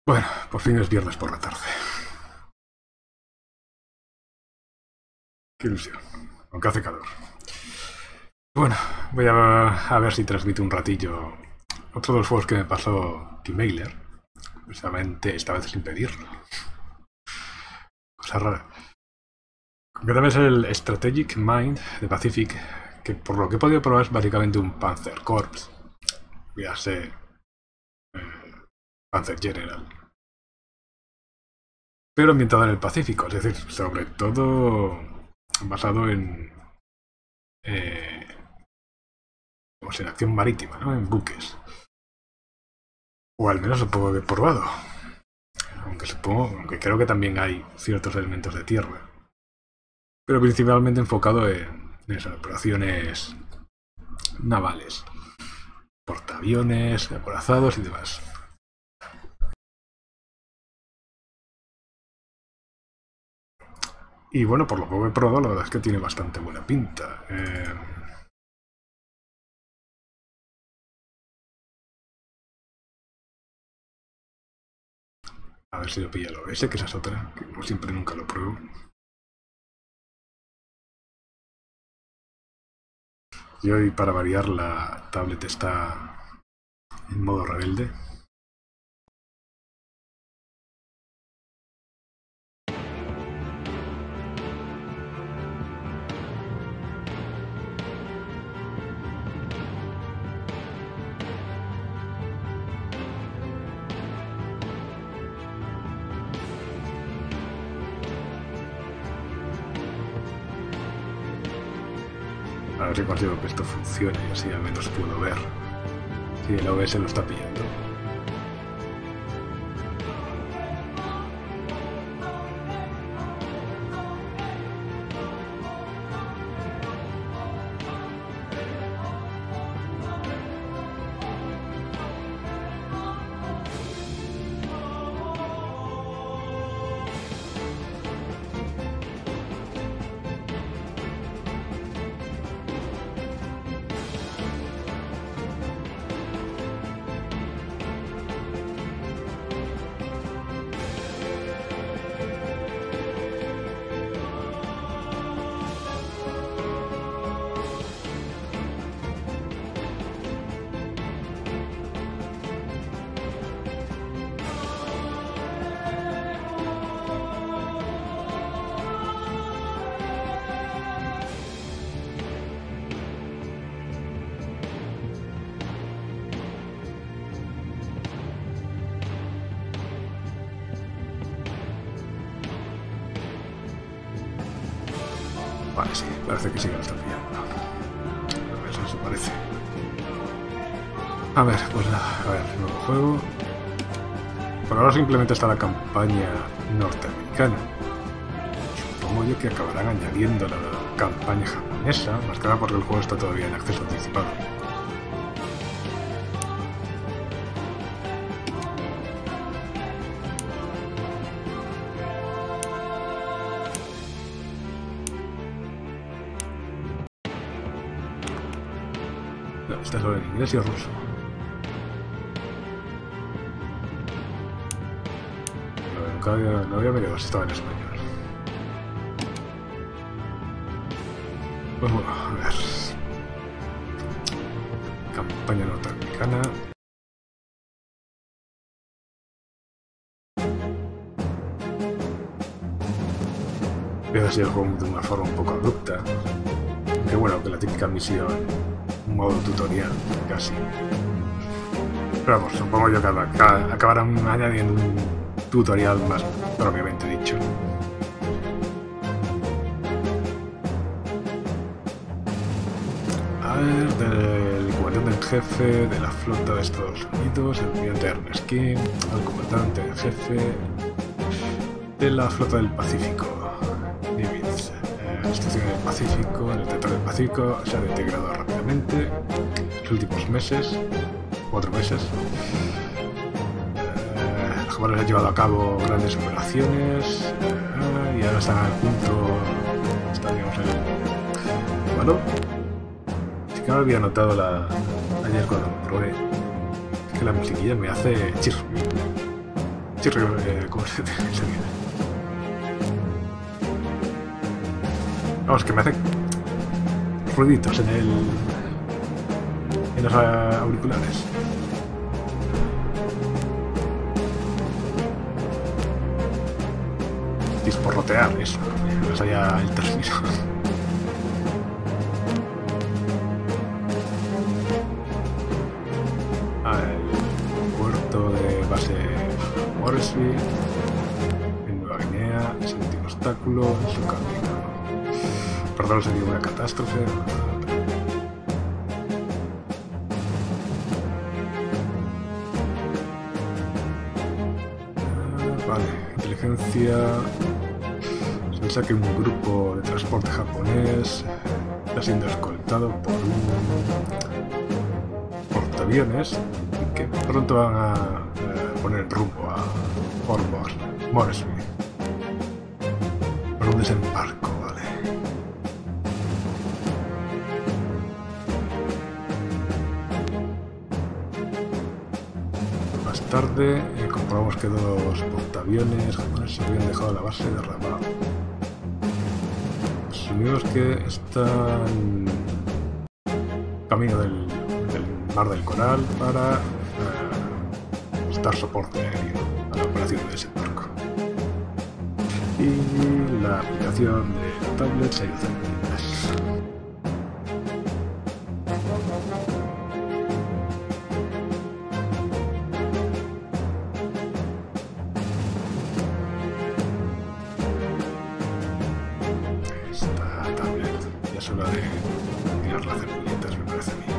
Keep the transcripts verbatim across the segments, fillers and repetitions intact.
Bueno, por fin es viernes por la tarde. Qué ilusión, aunque hace calor. Bueno, voy a, a ver si transmito un ratillo otro de los juegos que me pasó T-Mailer, precisamente esta vez sin pedirlo. Cosa rara. Concretamente es el Strategic Mind de Pacific, que por lo que he podido probar es básicamente un Panzer Corps, ya sé, eh, Panzer General, pero ambientado en el Pacífico, es decir, sobre todo basado en eh, pues en acción marítima, ¿no? En buques, o al menos supongo que he probado, aunque supongo, aunque creo que también hay ciertos elementos de tierra, pero principalmente enfocado en, en esas operaciones navales, portaaviones, acorazados y demás. Y bueno, por lo que he probado, la verdad es que tiene bastante buena pinta. Eh... A ver si lo pilla el O B S, que esa es otra, que como siempre nunca lo pruebo. Y hoy, para variar, la tablet está en modo rebelde. A ver si consigo que esto funcione y así al menos puedo ver si el O B S lo está pillando. Vale, sí, parece que sí que lo está pillando. A ver, eso parece. A ver, pues nada, a ver, nuevo juego. Por ahora simplemente está la campaña norteamericana. Supongo yo que acabarán añadiendo la campaña japonesa, más que nada porque el juego está todavía en acceso anticipado. No, está solo en inglés y ruso. No, nunca había, no había venido si estaba en español. Pues bueno, a ver. Campaña norteamericana. Empieza así el juego de una forma un poco abrupta. Que bueno, que la típica misión, un modo tutorial, casi. Pero vamos, supongo yo que acabarán añadiendo un tutorial más propiamente dicho. A ver, del comandante en jefe de la flota de Estados Unidos, el almirante Ernest King, el comandante en jefe de la flota del Pacífico, Nimitz. La situación en el Pacífico, en el territorio del Pacífico, se ha integrado rápidamente en los últimos meses, cuatro meses. Eh, los japoneses han llevado a cabo grandes operaciones eh, y ahora están al punto, están, digamos, en el... Bueno, sí que no había notado la... ayer cuando lo probé, es que la musiquilla me hace chirr. chirri, eh, ¿cómo se dice? Vamos, que me hacen ruiditos en el... en los auriculares. Disporrotear, eso. No sabía el término. Al puerto de base Moresby, en Nueva Guinea, sin ningún obstáculo en su camino. Perdón, sería una catástrofe. Ah, vale, inteligencia. Se piensa que un grupo de transporte japonés está siendo escoltado por un portaaviones y que pronto van a eh, poner rumbo a Port Moresby por un desembarco, vale. Más tarde eh, comprobamos que dos portaaviones japoneses habían dejado la base de Rabat. Asumimos que están camino del, del Mar del Coral para eh, dar soporte aéreo a la operación de desembarco. Y la aplicación de la tablet se ayuda en inglés. Esta tablet ya es hora de mirar las cebollitas, me parece a mí.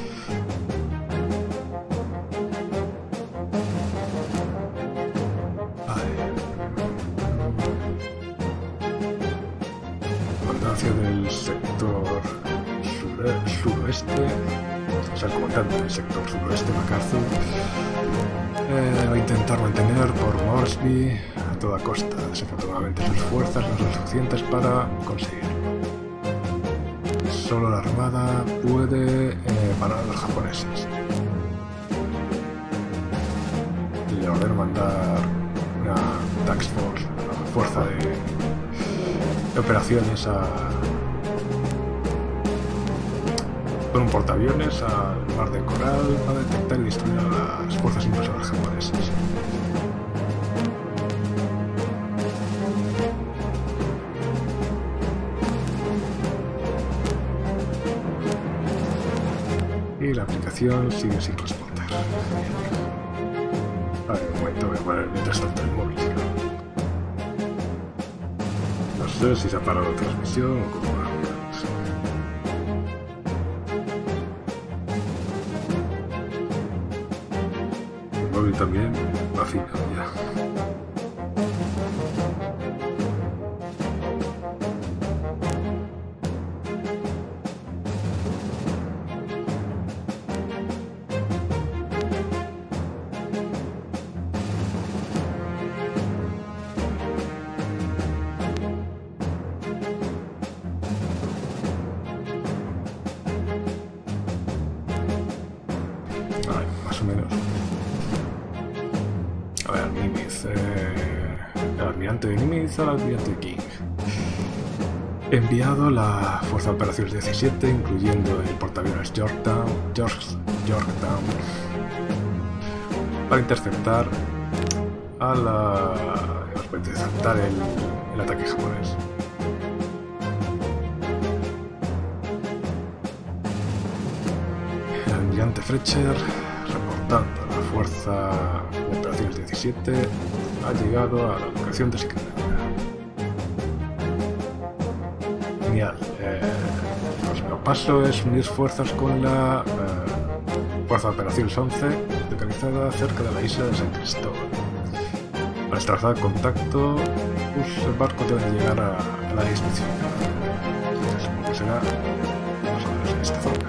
Del sector suroeste, o sea, el comandante del sector suroeste, MacArthur, eh, va a intentar mantener por Moresby a toda costa. Desafortunadamente sus fuerzas no son suficientes para conseguirlo. Solo la armada puede eh, parar a los japoneses. Le ordeno mandar una task force, una fuerza de de operaciones a con un portaaviones al Mar del Coral para detectar y destruir a las fuerzas invasoras japonesas. Y la aplicación sigue sin responder. A ver, un momento, voy a poner mientras tanto el móvil. No sé si se ha parado la transmisión o cómo va. El móvil también va fino ya. Ay, más o menos. A ver, Nimitz. Eh, el almirante de Nimitz al almirante de King. He enviado la Fuerza de Operaciones diecisiete, incluyendo el portaaviones Yorktown, York, Yorktown, para interceptar a la. Digamos, para interceptar el, el ataque japonés. El almirante Fletcher, reportando a la Fuerza de Operaciones diecisiete, ha llegado a la locación designada. Genial. Eh, el próximo paso es unir fuerzas con la eh, Fuerza de Operaciones once, localizada cerca de la isla de San Cristóbal. Para establecer contacto, pues, el barco debe llegar a, a la isla especificada. Supongo que será más o menos en esta zona.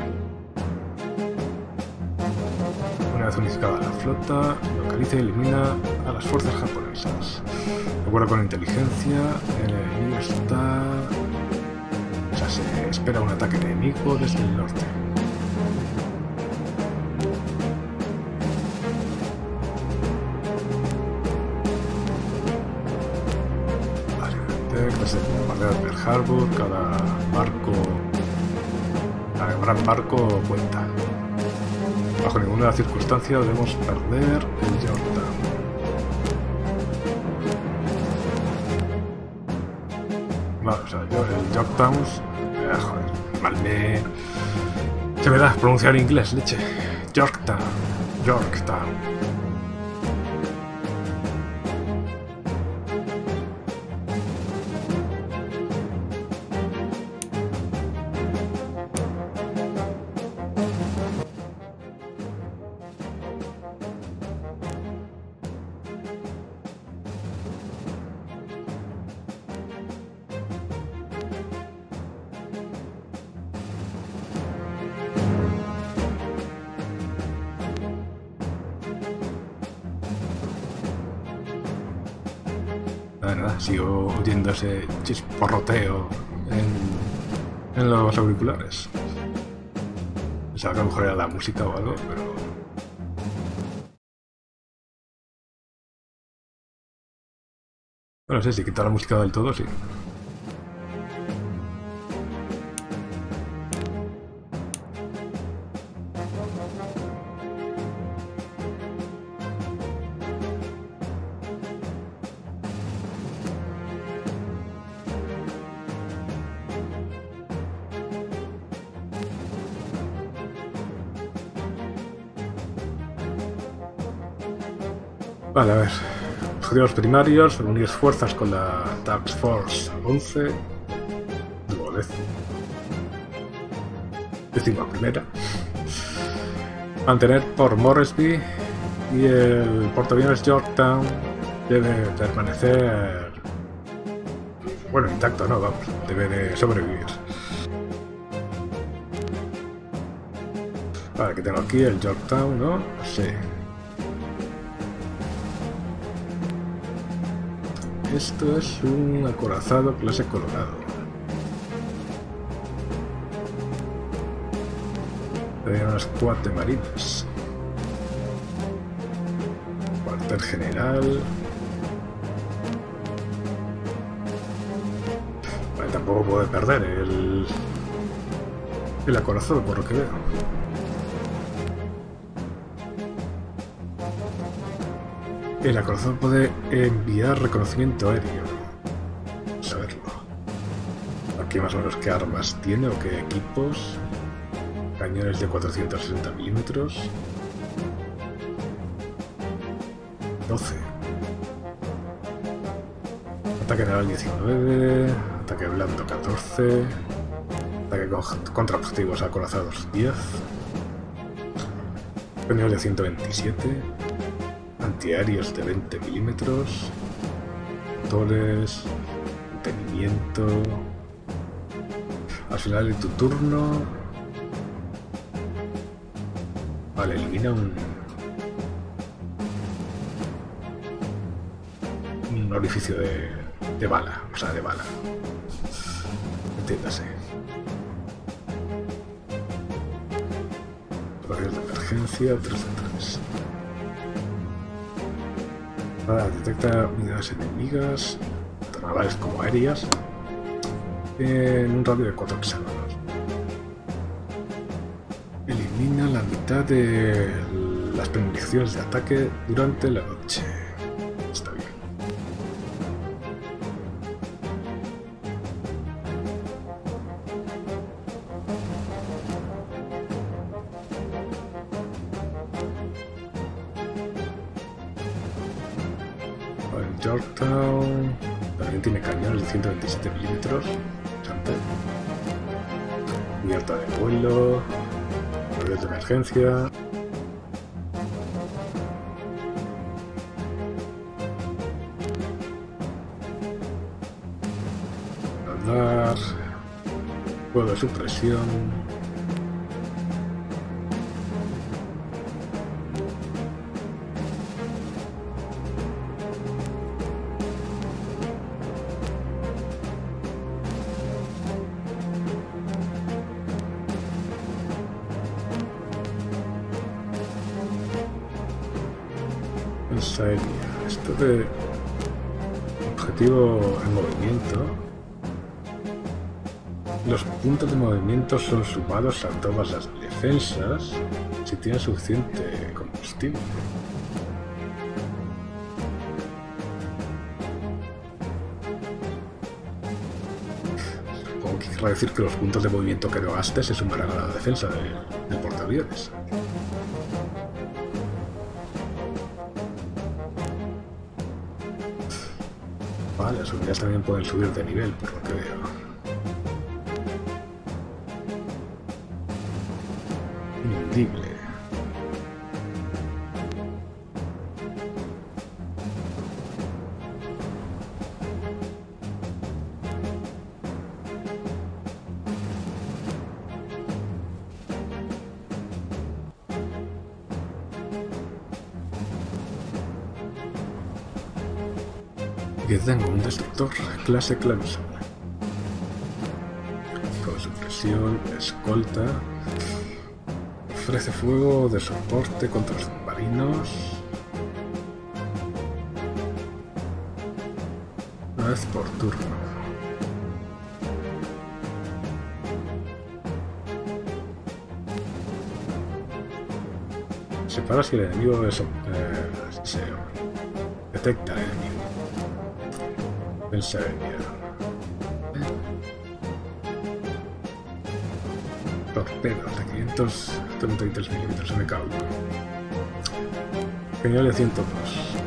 Una vez unificada la flota, localiza y elimina a las fuerzas japonesas. De acuerdo con la inteligencia, el enemigo está... O sea, se espera un ataque enemigo desde el norte. antes de bombardear Pearl Harbor, cada barco, cada gran barco cuenta. Bajo ninguna circunstancia debemos perder el Yorktown. Vale, o sea, yo el Yorktown, eh, joder, mal me... Se me da pronunciar inglés, leche. Yorktown, Yorktown. Nada, sigo oyendo ese chisporroteo en, en los auriculares. Pensaba que a lo mejor era la música o algo, pero... Bueno, sí, si quita la música del todo, sí. Vale, a ver. Objetivos primarios: unir fuerzas con la Task Force once. Digo, décima primera. Mantener Port Moresby y el portaaviones Yorktown debe permanecer... Bueno, intacto, no, vamos. Debe de sobrevivir. Vale, que tengo aquí el Yorktown, ¿no? Sí. Esto es un acorazado clase Colorado. Hay unas squad de marines. Cuartel general. Vale, tampoco puede perder el, el acorazado, por lo que veo. El acorazado puede enviar reconocimiento aéreo. Vamos a verlo. Aquí más o menos qué armas tiene o qué equipos. Cañones de cuatrocientos sesenta milímetros. doce. Ataque naval diecinueve. Ataque blando catorce. Ataque contra objetivos acorazados diez. Cañones de ciento veintisiete. Antiaéreos de veinte milímetros, motores, mantenimiento. Al final de tu turno, vale, elimina un, un orificio de, de bala, o sea, de bala. Entiéndase. Radios de emergencia, tres de tres. Nada, detecta unidades enemigas, tanto navales como aéreas, en un radio de cuatro hexágonos. Elimina la mitad de las premoniciones de ataque durante la noche. Está bien. El Yorktown también tiene cañones de ciento veintisiete milímetros. Cubierta de vuelo, radios de emergencia. Radar, fuego de supresión. Aérea. Esto de objetivo en movimiento Los puntos de movimiento son sumados a todas las defensas si tienen suficiente combustible. Supongo que querrá decir que los puntos de movimiento que no gastes se sumarán a la defensa de, del portaaviones. Vale, las unidades también pueden subir de nivel, por lo que veo. Inundible. Que tengo un destructor clase Clemson con supresión, escolta, ofrece fuego de soporte contra los submarinos una vez por turno. Separa si el enemigo es, eh, se detecta el enemigo. Defensa aérea. Torpedos de quinientos treinta y tres milímetros M K uno. Genial de ciento dos.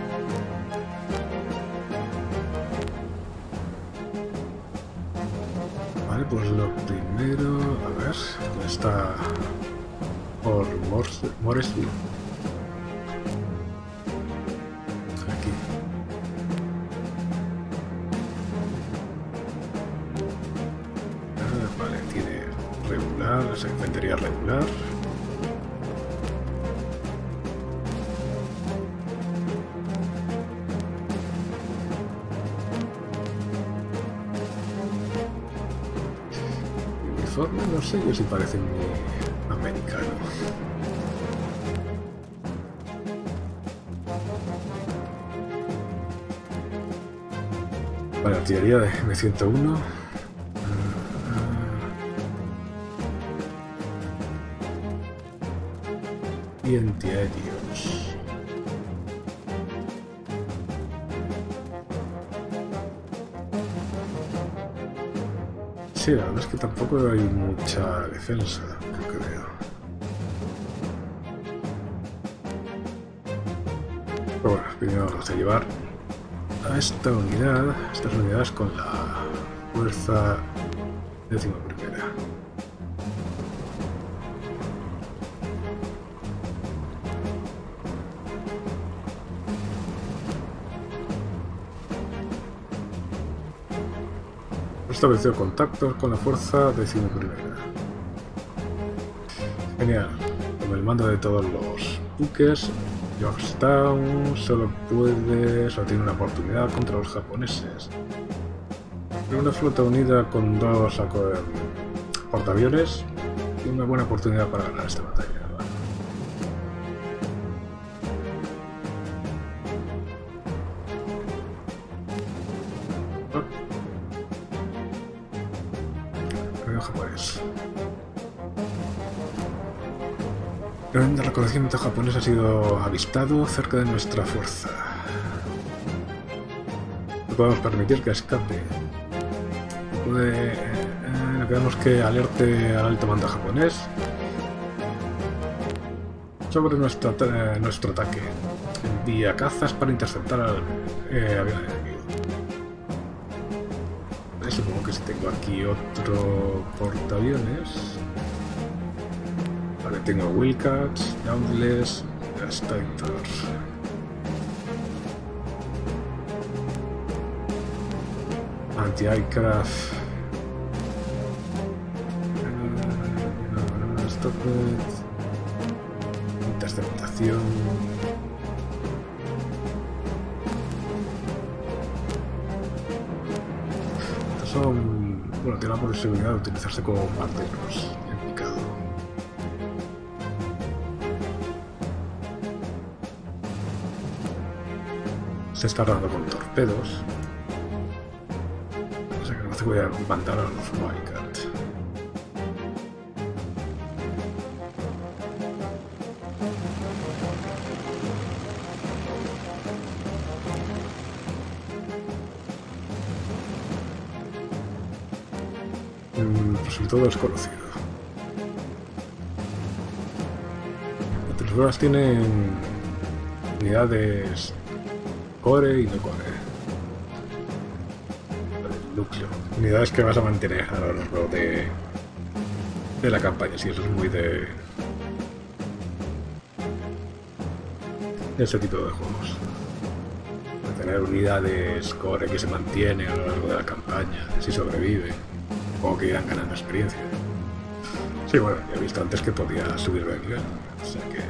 Vale, pues lo primero, a ver, ¿dónde está por Moresby? Esa infantería regular. El uniforme no sé yo si parece muy americano. Vale, artillería de M ciento uno. Y antiaéreos. Sí, la verdad es que tampoco hay mucha defensa, por lo que veo. Pero bueno, primero vamos a llevar a esta unidad, estas unidades con la fuerza décima primera. Establecido contactos con la fuerza decimoprimera. Genial. Con el mando de todos los buques, Yorktown solo puede, solo tiene una oportunidad contra los japoneses. Pero una flota unida con dos portaaviones tiene una buena oportunidad para ganar esta batalla. Japonés. El reconocimiento japonés ha sido avistado cerca de nuestra fuerza. No podemos permitir que escape. Puede, eh, queremos que alerte al alto mando japonés sobre nuestro, eh, nuestro ataque. Envía cazas para interceptar al eh, avión enemigo. Supongo que si tengo aquí otro portaaviones. Vale, tengo Wildcats, Dauntless, Devastator. Anti-aircraft. Uh, stop it. Interceptación. Son, bueno, tiene la posibilidad de utilizarse como bombarderos en picado. Se está dando con torpedos. O sea que no se voy a mandar a los Wildcat. mm, pero sobre todo desconocido. Otras horas tienen unidades core y no core. El núcleo. Unidades que vas a mantener a lo largo de, de la campaña. Sí, eso es muy de, de ese tipo de juegos. De tener unidades core que se mantienen a lo largo de la campaña, si sobreviven, o que irán ganando experiencia. Sí, bueno, ya he visto antes que podía subir de nivel, o sea que...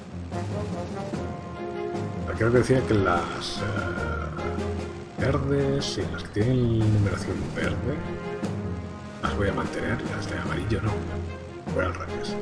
Creo que decía que las uh, verdes, sí, las que tienen numeración verde, las voy a mantener, y las de amarillo no. Voy al revés.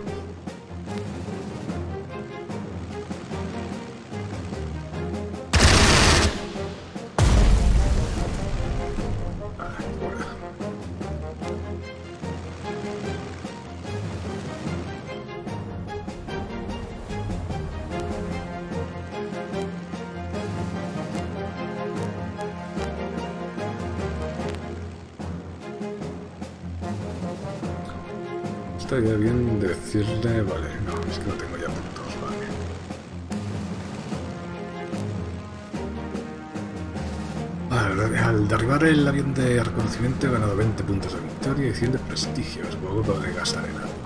Estaría bien decirle... Vale, no, es que no tengo ya puntos, vale. Vale, al derribar el avión de reconocimiento he ganado veinte puntos de victoria y cien de prestigio. Supongo de gastar en algo.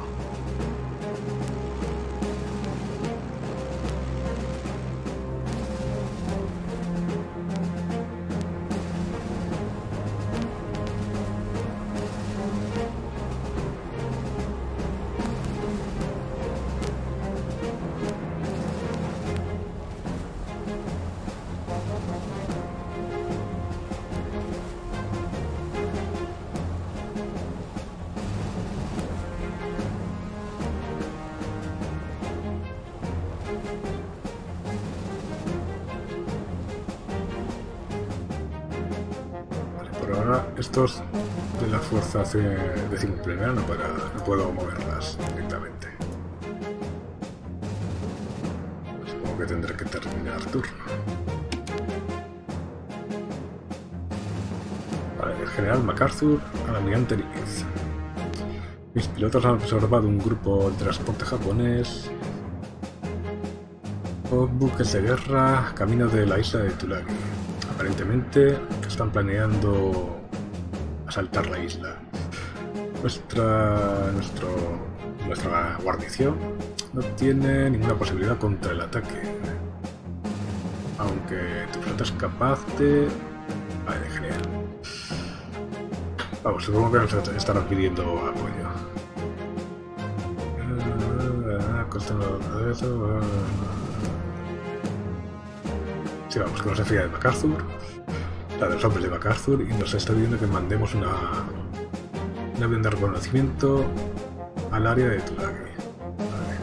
Pero ahora estos de la fuerza decimoplenera no, para, no puedo moverlas directamente. Supongo que tendré que terminar turno. Vale, el general MacArthur al almirante Nimitz. Mis pilotos han observado un grupo de transporte japonés o buques de guerra camino de la isla de Tulagi. Aparentemente están planeando asaltar la isla. Nuestra, nuestro, nuestra guarnición no tiene ninguna posibilidad contra el ataque. Aunque tu flota es capaz de... Vale, genial. Vamos, supongo que nos estarán pidiendo apoyo. Sí, vamos, que no se fía de MacArthur, la de los hombres de MacArthur, y nos está pidiendo que mandemos una, un avión de reconocimiento al área de Tulagi. Vale.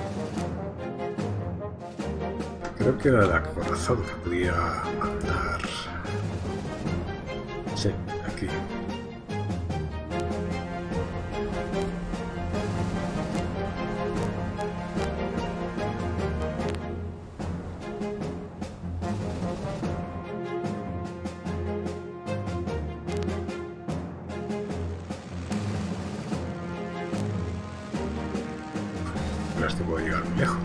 Creo que era el acorazado que podía mandar. Sí, aquí. Este puede llegar muy lejos.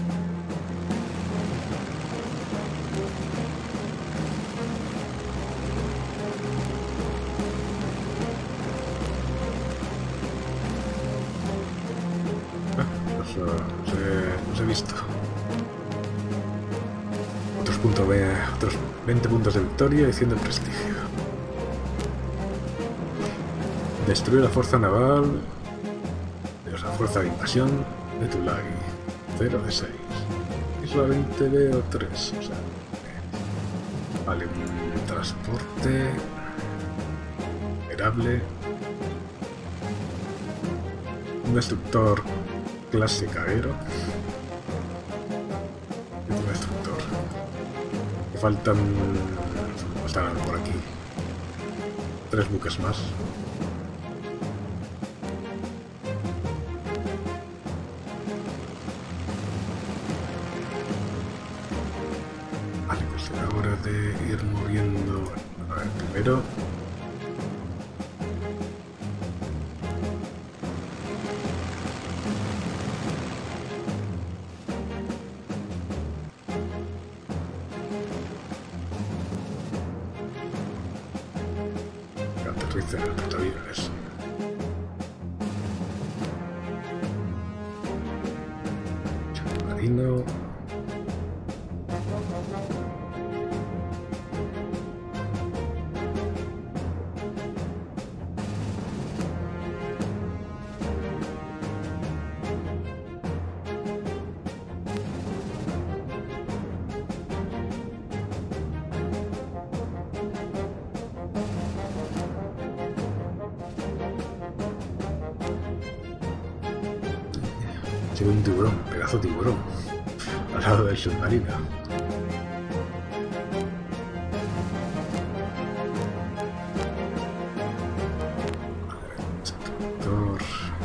Ah, pues, uh, los, he, los he visto. Otros, puntos, otros veinte puntos de victoria y cien de prestigio. Destruir la fuerza naval, la fuerza de invasión de Tulagi, cero de seis. Y solamente veo tres. O sea, vale, un transporte operable, un destructor clase carguero y un destructor. Me faltan, están por aquí, tres buques más. De ir moviendo. A ver, primero aterriza en el portaaviones. Marino. Un tiburón, pedazo de tiburón, al lado del submarino. Sector.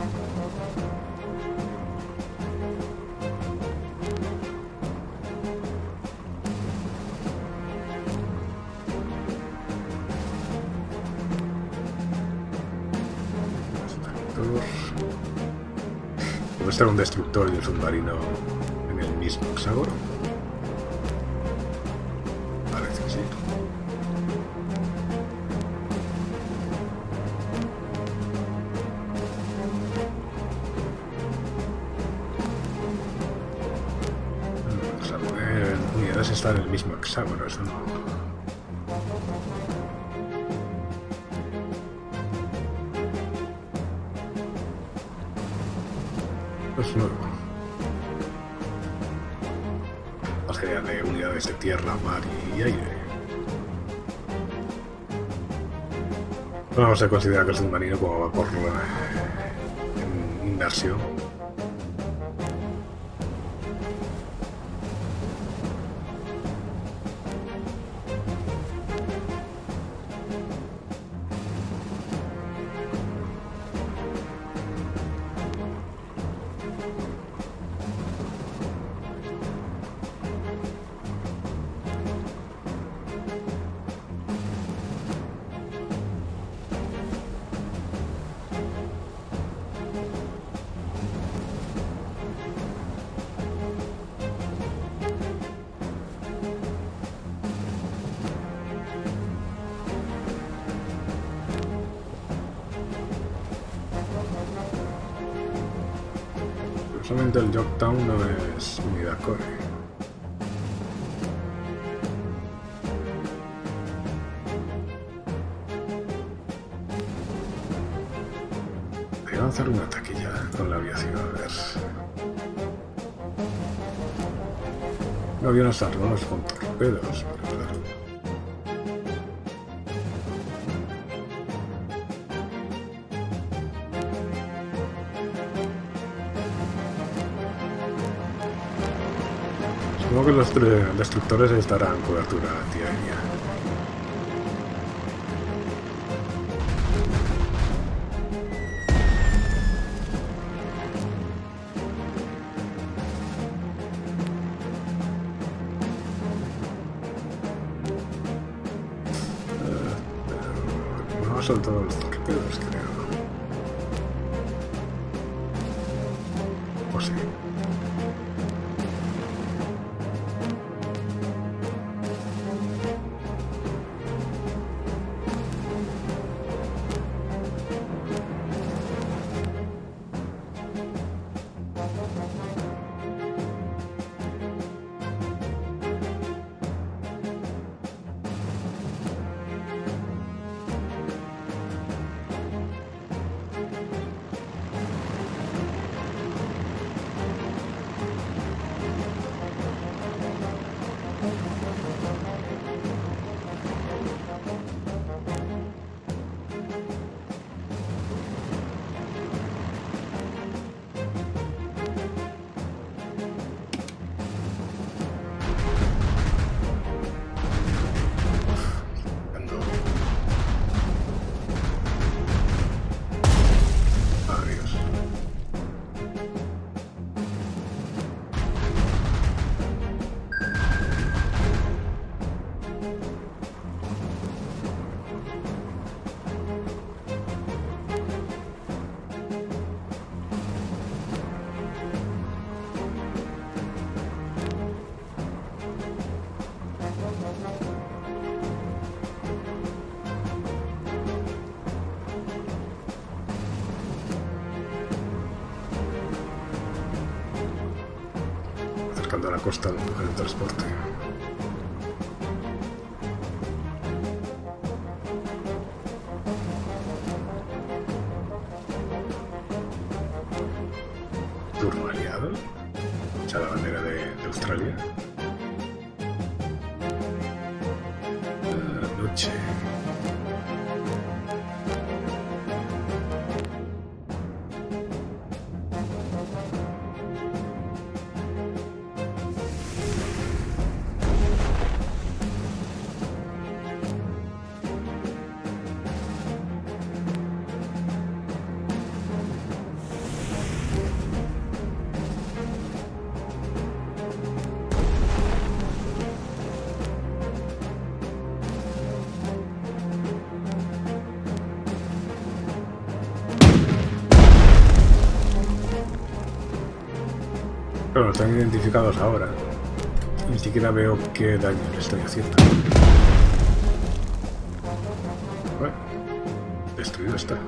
¿Puede estar un destructor y un submarino en el mismo hexágono? Parece que sí. O sea, poder unidades estar en el mismo hexágono, eso no. Es nuevo. La serie de unidades de tierra, mar y aire. Vamos a considerar que el submarino como va por en inmersión. Solamente el Yorktown no es unidad core. Voy a lanzar un ataque ya con la aviación, a ver. No había unos armados con torpedos, pero claro. Supongo que los destructores estarán en cobertura antiaérea. Uh, no son todos los torpedos, creo. O sí. la costa de un buque de transporte. Turno aliado. Echa la bandera de, de Australia. La noche. Pero están identificados ahora. Ni siquiera veo qué daño le estoy haciendo. Bueno, destruido está.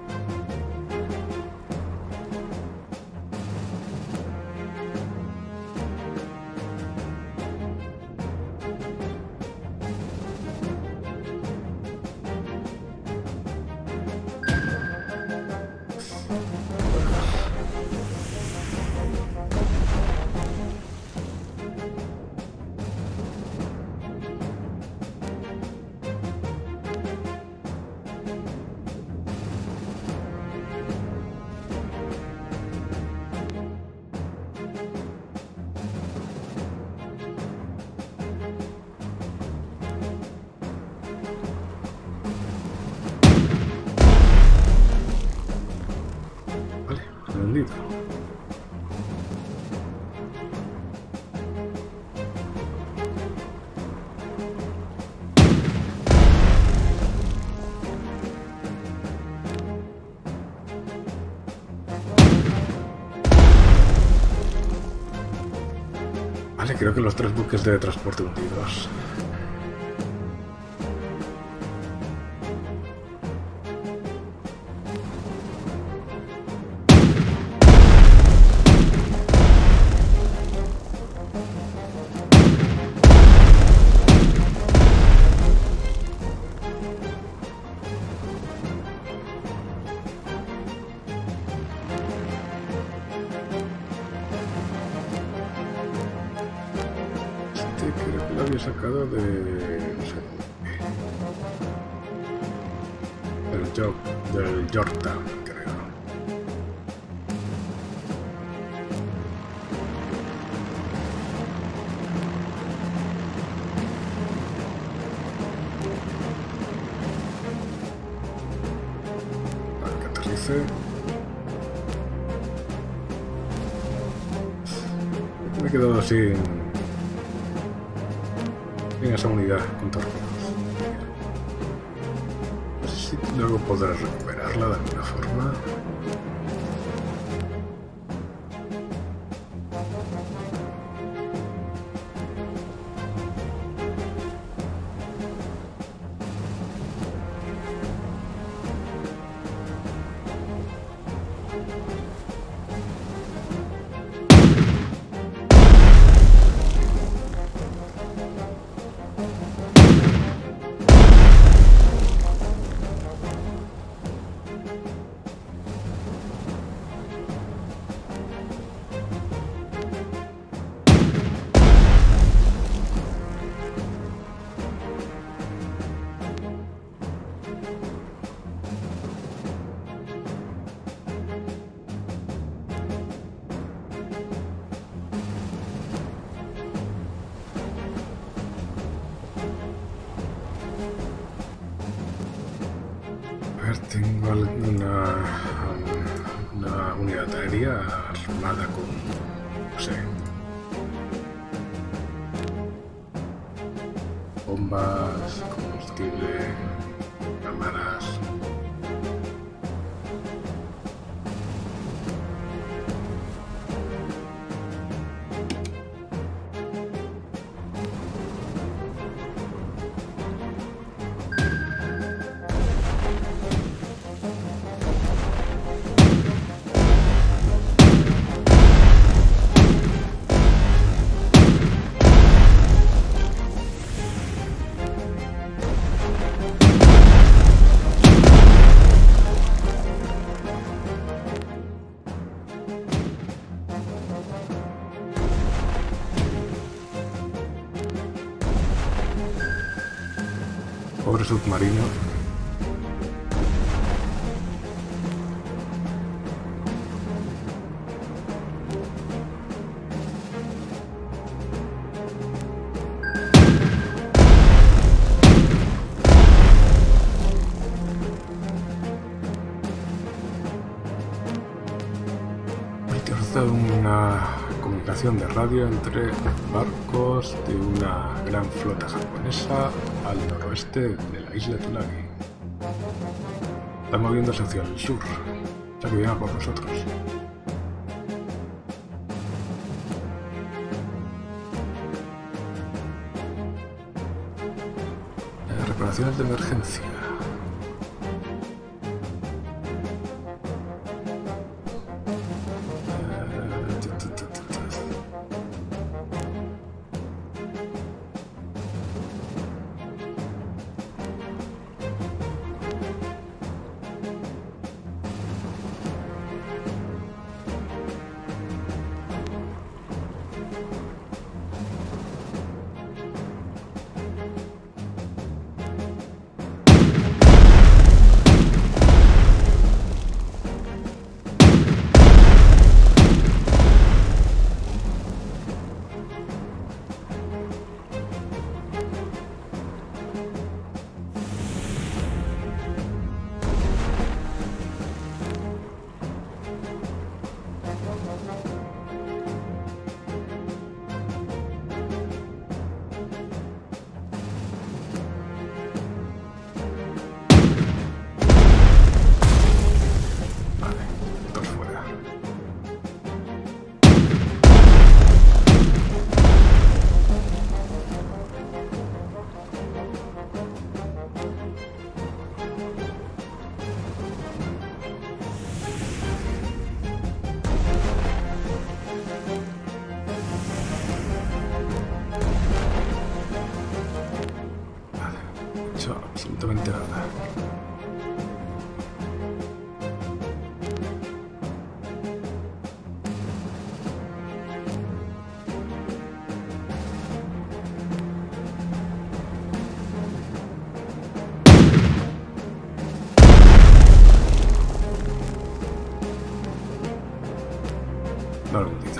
Hundido. Vale, creo que los tres buques de transporte hundidos. Creo que lo había sacado de... no sé... del, York, del Yorktown, creo. Vale, que aterrice. Me he quedado sin... en esa unidad con torpedos. No sé si luego podré recuperarla de alguna forma. Tengo alguna una unidad aérea armada con, no sé, bombas, combustible, cámaras. Pobre submarino. Una comunicación de radio entre barcos de una gran flota japonesa al noroeste de la isla Tulagi. Está moviéndose hacia el sur, o sea que viene por nosotros. Eh, reparaciones de emergencia. Absolutamente nada. Dale un poquito.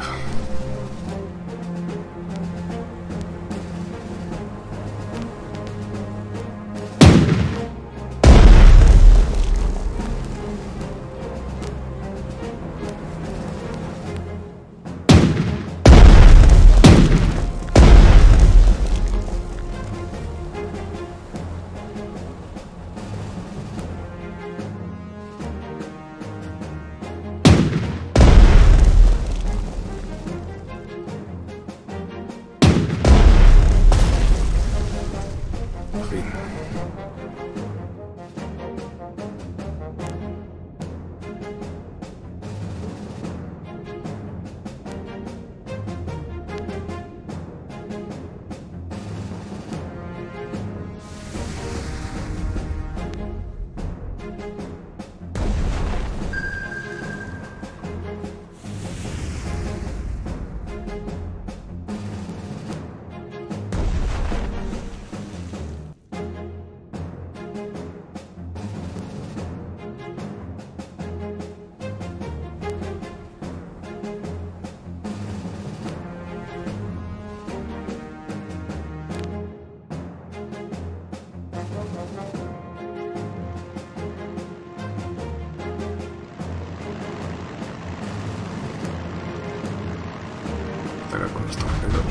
Atacar con los torpedos.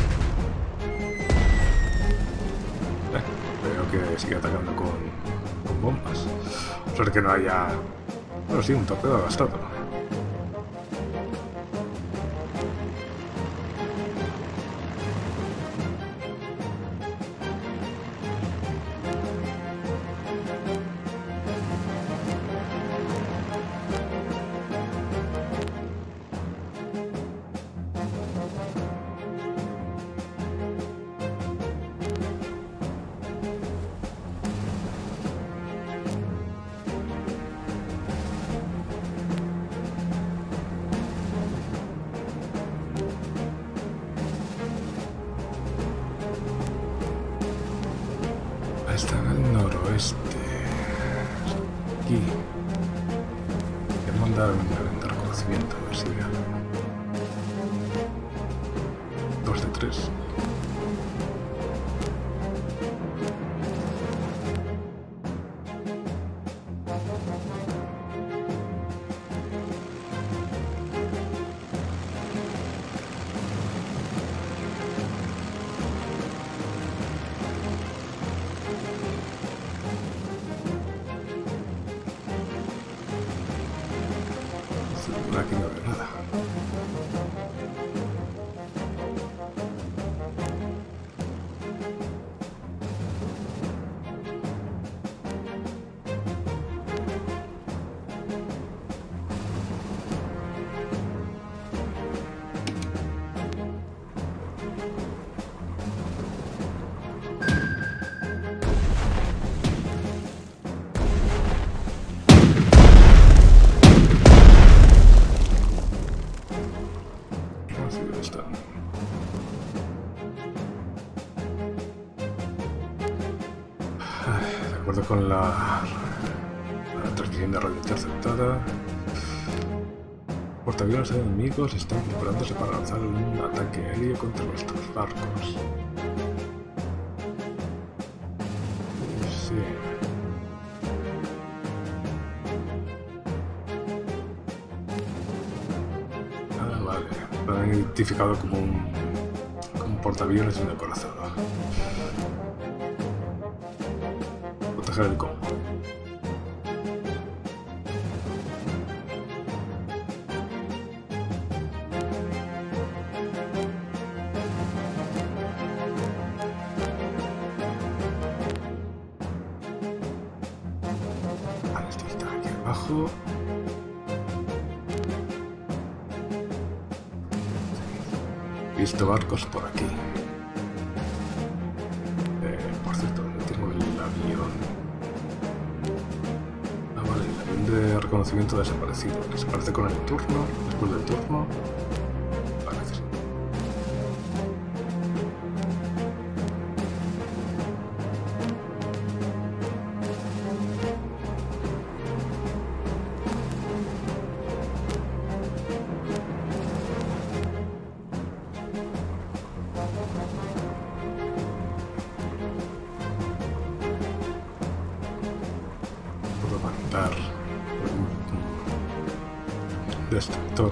Eh, veo que sigue atacando con, con bombas. Suerte que no haya... Bueno, sí, un torpedo gastado. están al noroeste. Aquí. Voy a mandar un evento de reconocimiento, a ver si veo algo. Dos de tres. Aquí no veo nada. De acuerdo con la, la transmisión de radio interceptada, portaaviones enemigos están preparándose para lanzar un ataque aéreo contra nuestros barcos. Sí. Ah, vale. Lo han identificado como un, como un portaaviones de un acorazado. El combo. Vale, esto está aquí abajo. He visto barcos por aquí. Eh, por cierto, ¿dónde tengo el avión? De reconocimiento desaparecido. Desaparece con el turno, después del turno. Parece. Puedo mandar destructor.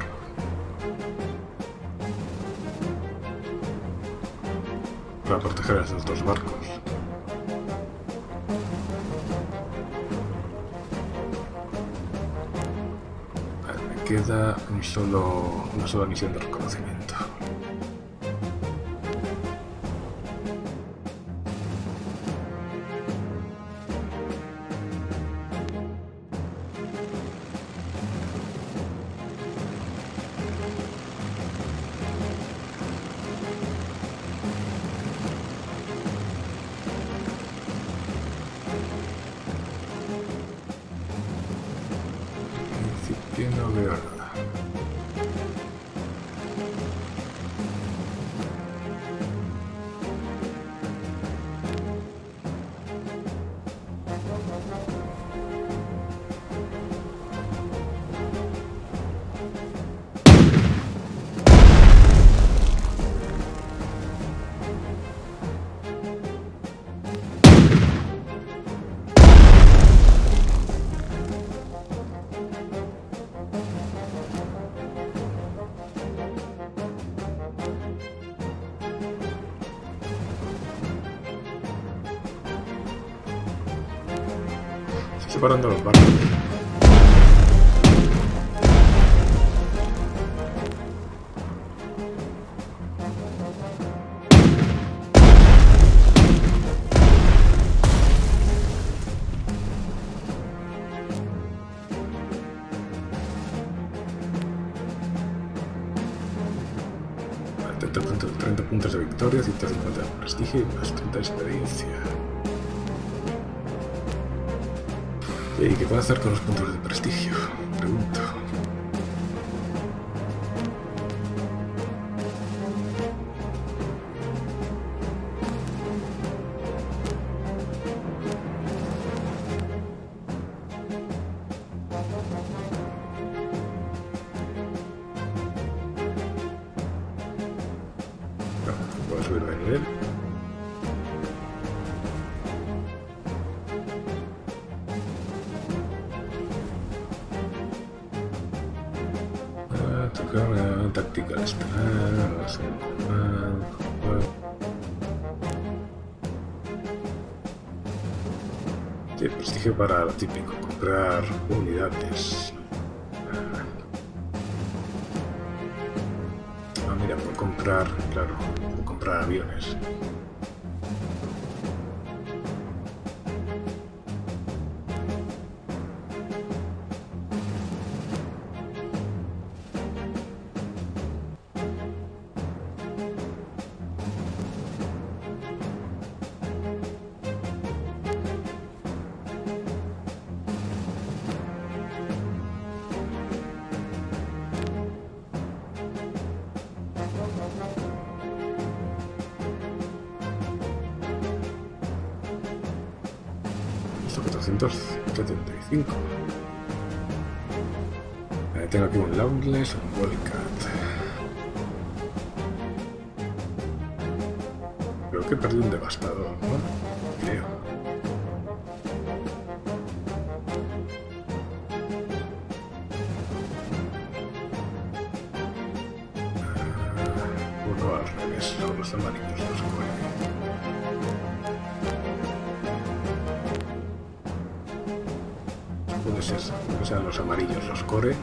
Para proteger a esos dos barcos. Vale, me queda un solo, una sola misión de reconocimiento. Que no veo nada. Separando los barcos. treinta puntos de victoria, ciento cincuenta de prestigio y más treinta de experiencia. ¿Y qué puedo hacer con los puntos de prestigio? Pregunto. Una táctica estelar, no sé. Sí, prestigio para lo típico, comprar unidades. Ah, mira, puedo comprar, claro, puedo comprar aviones. cuatrocientos setenta y cinco. Eh, tengo aquí un Launtless, un Wildcat. Creo que perdí un Devastador, ¿no? Creo. Uh, uno al revés, son los amarillos los cogen. Puede ser, que sean los amarillos los core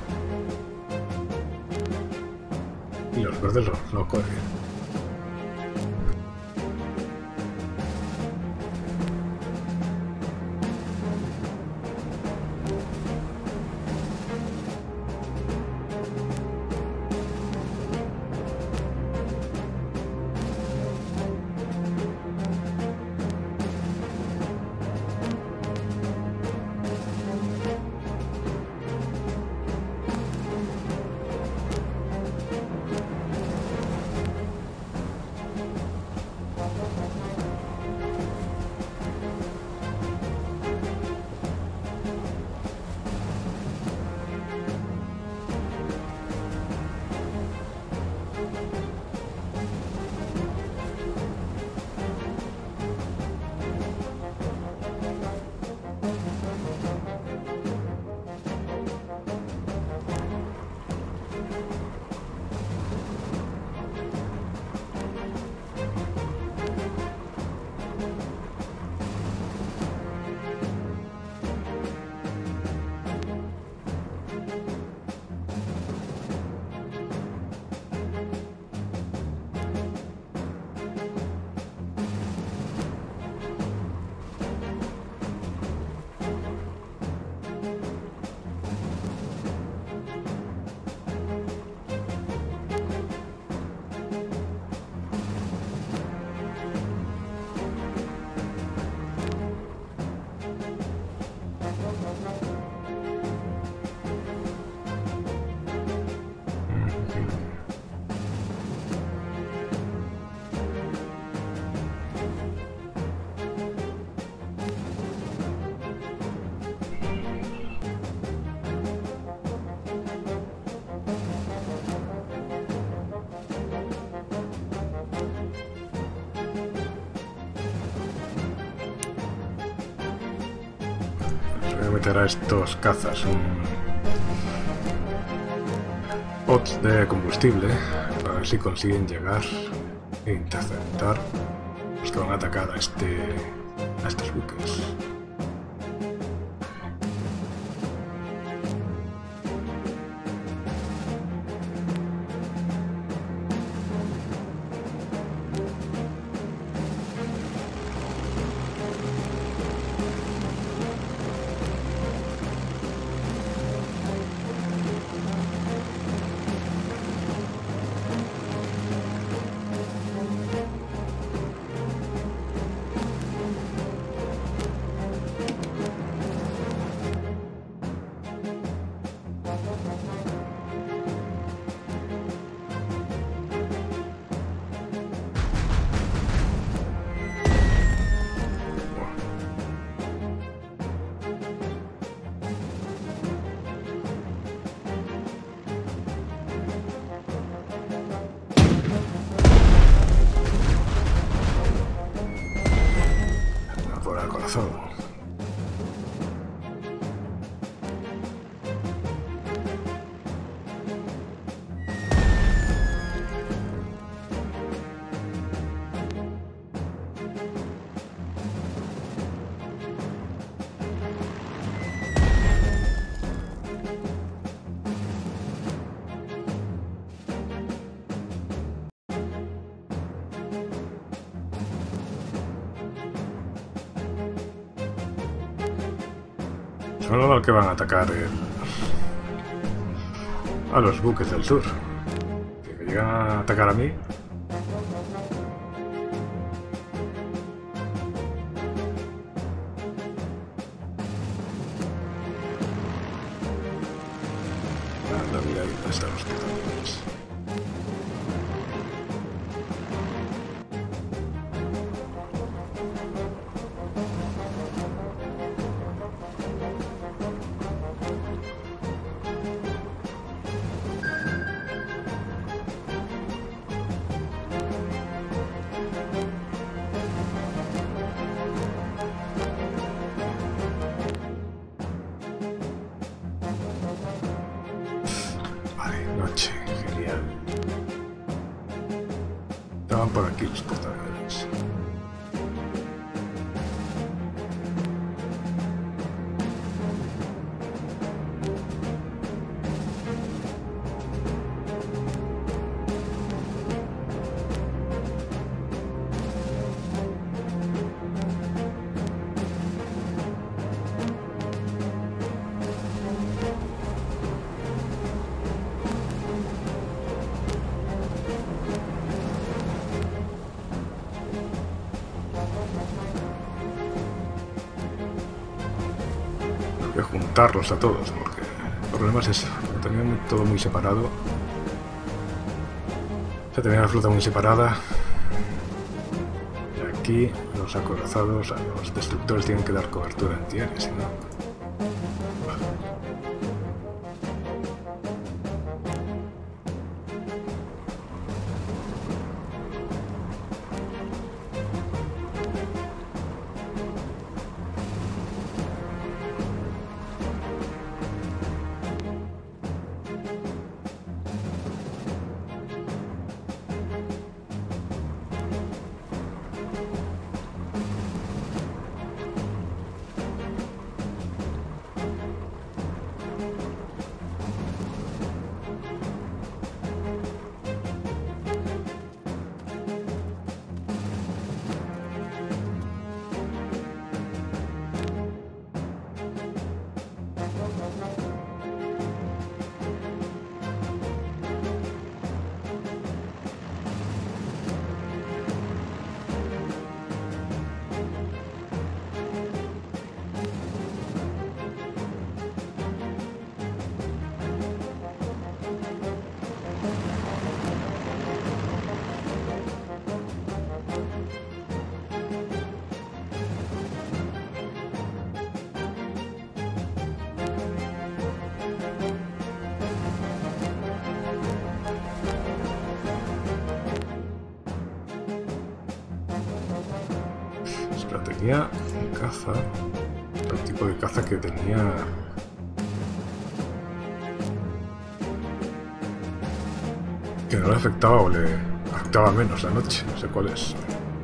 y los verdes los no core. Voy a meter a estos cazas un pots de combustible para ver si consiguen llegar e interceptar los que van a atacar a este a estos buques. Solo al que van a atacar el... a los buques del sur. Si me llegan a atacar a mí... Anda, mira, ahí están los portaaviones. Noche, genial. Estaban por aquí los portaaviones. Que juntarlos a todos, porque el problema es eso, tenían todo muy separado, se tenía la flota muy separada, y aquí los acorazados, a los destructores tienen que dar cobertura antiaérea, si no... Tenía un caza, el tipo de caza que tenía que no le afectaba o le afectaba menos la noche, no sé cuál es.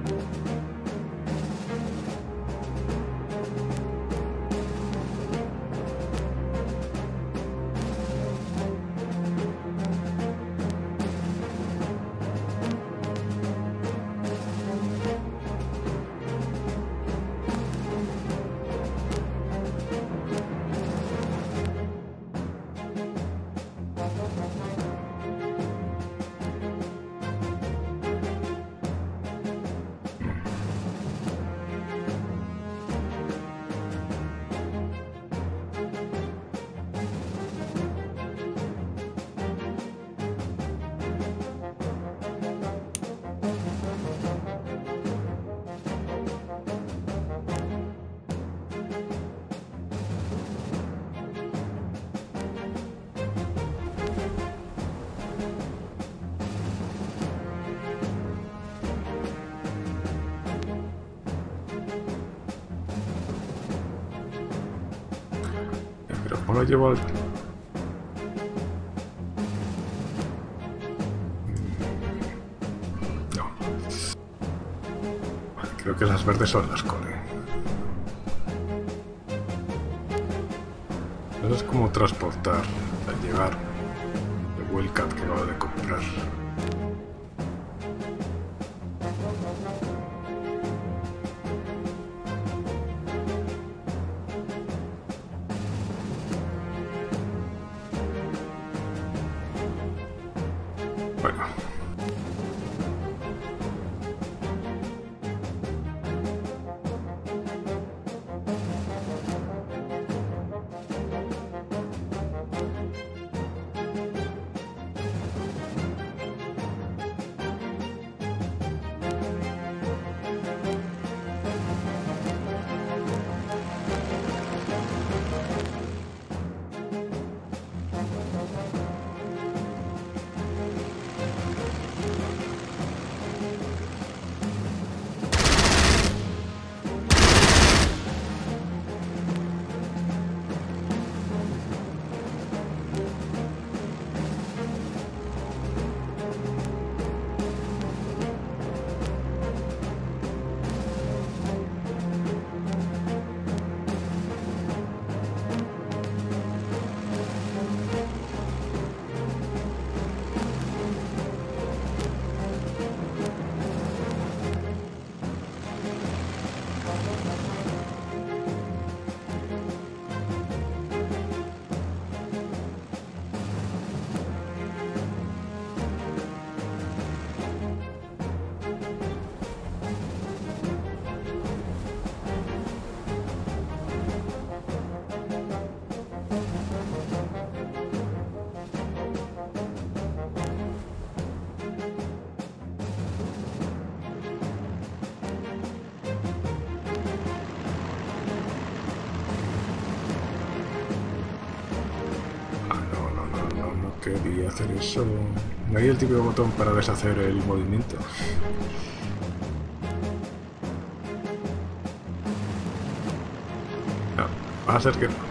Pero lo llevo al... No. Vale, creo que las verdes son las core. Eso es como transportar al llegar el Wildcat que acabo de comprar. Bueno. Quería hacer eso. ¿No hay el típico botón para deshacer el movimiento? No, va a ser que no.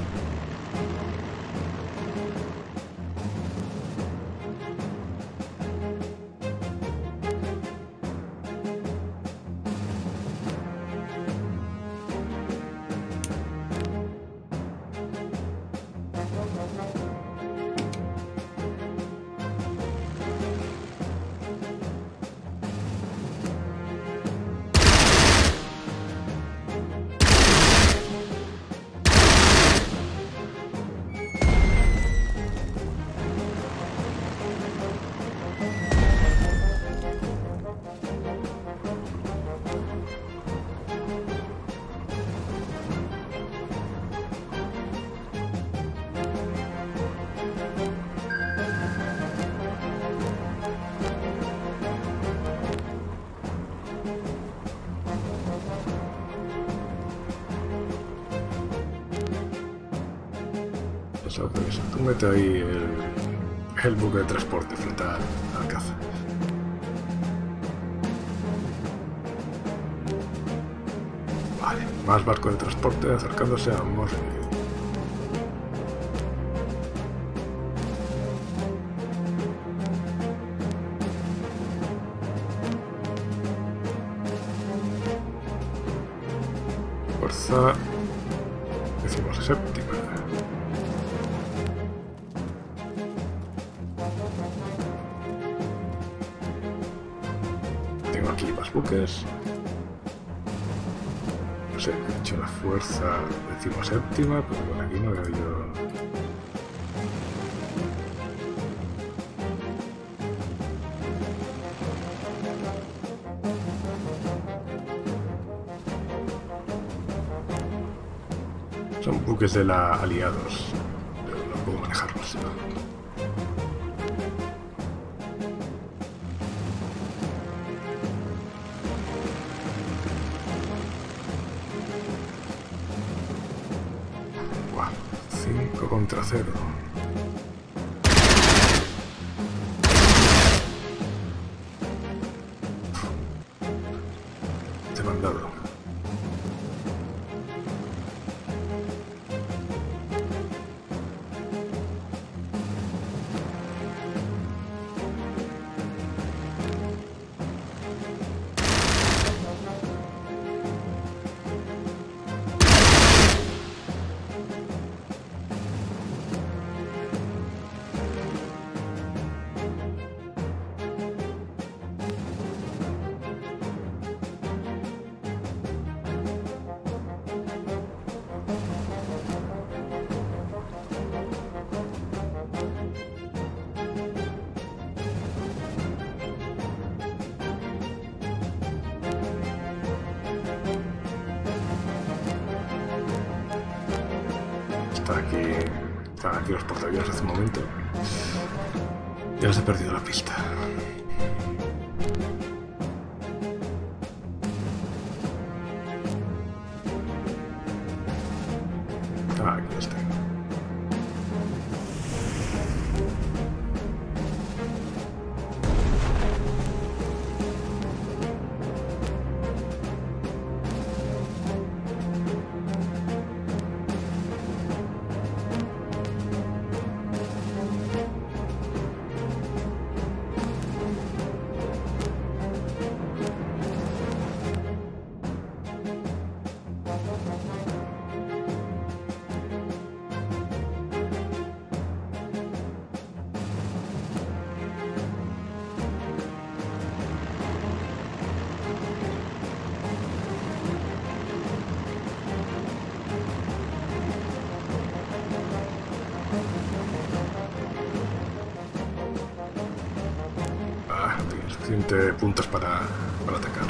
Eso, pues, tú mete ahí el, el buque de transporte frente al, al caza. Vale, más barco de transporte acercándose a Morley. Fuerza decimoséptima. Tengo aquí más buques. No sé, he hecho la fuerza decimoséptima, pero por aquí no veo yo. Son buques de la Aliados, pero no puedo manejarlos. Buah, cinco contra cero. Te he mandado. Están aquí, están aquí los portaaviones hace un momento. Ya les he perdido la pista. Ah, aquí está. Suficiente puntos para, para atacar.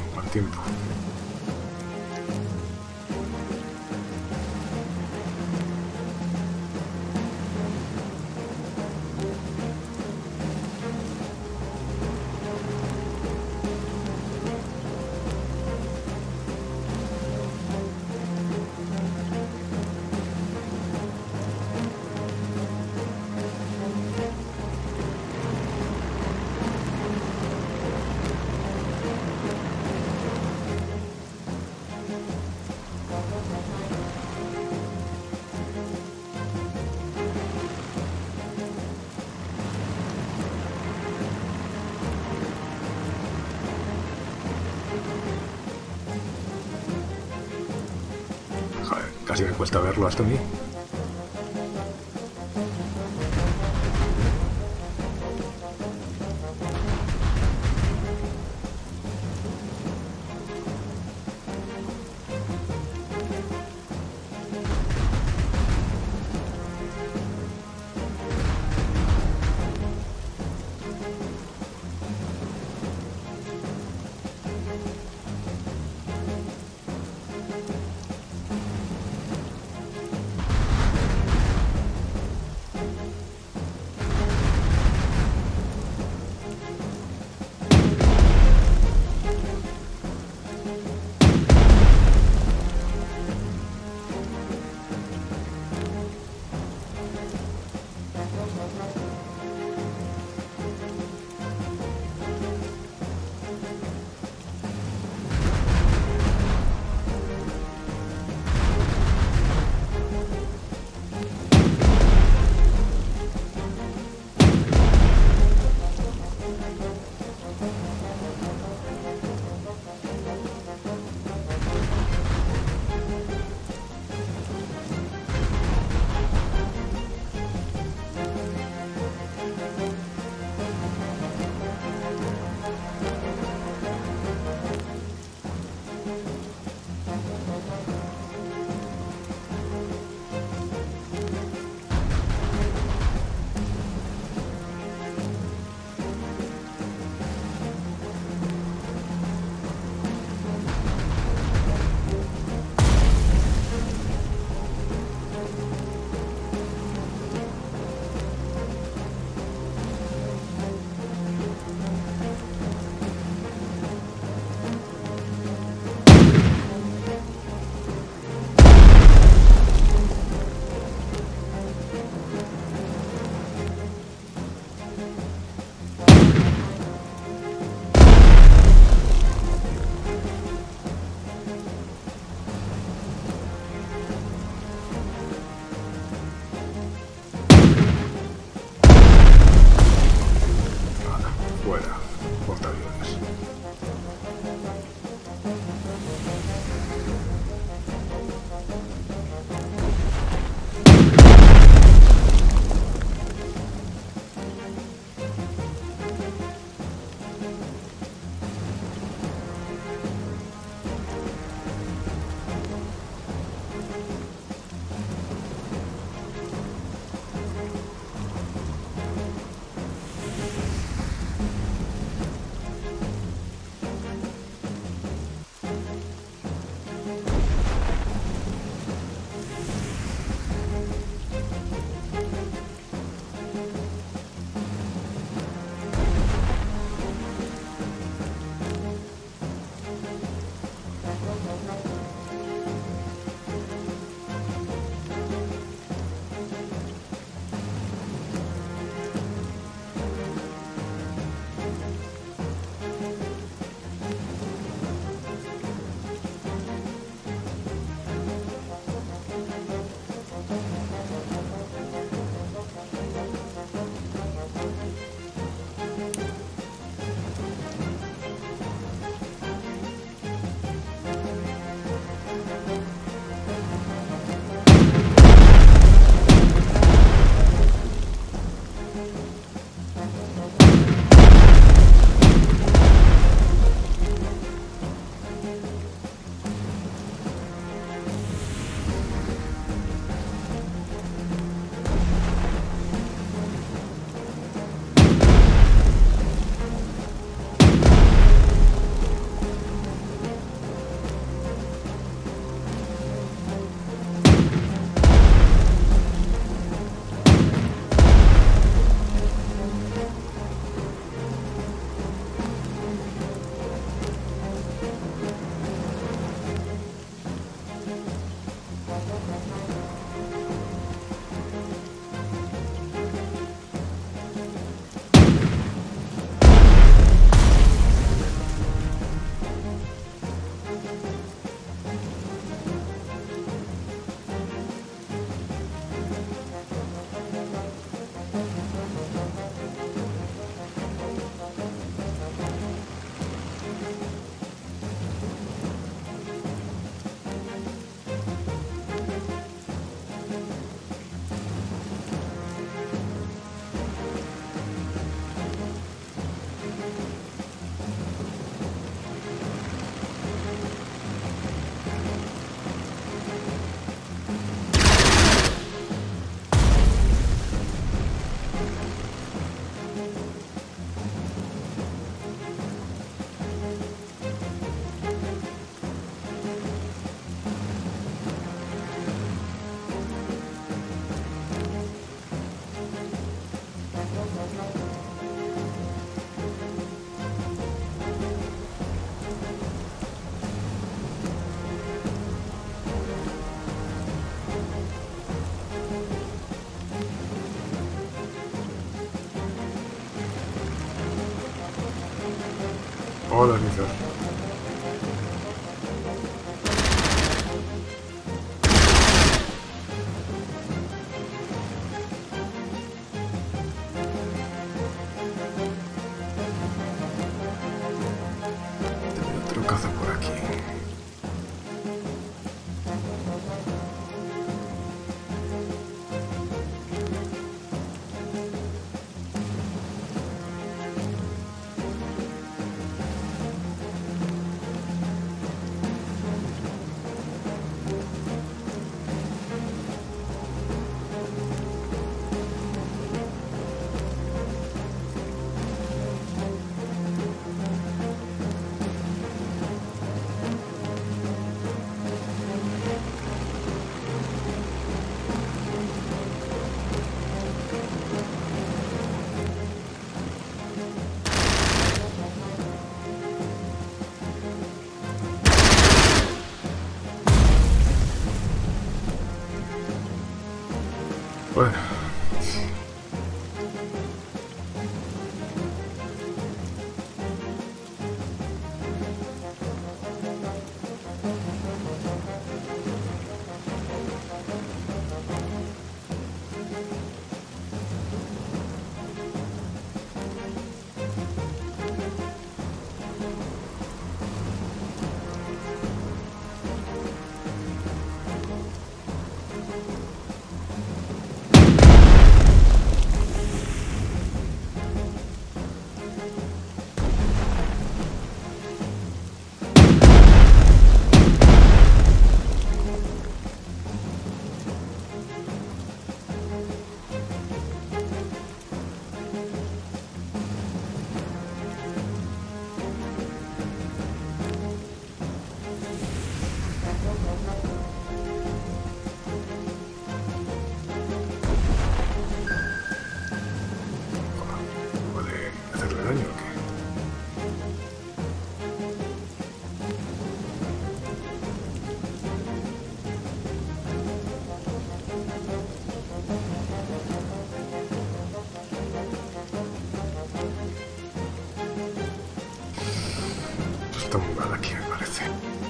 mal tiempo. Joder, casi me cuesta verlo hasta a mí. Hola, Lizard. Otro caza por aquí. Bueno. ¿Puede hacerle daño o qué? Está muy mal aquí, me parece.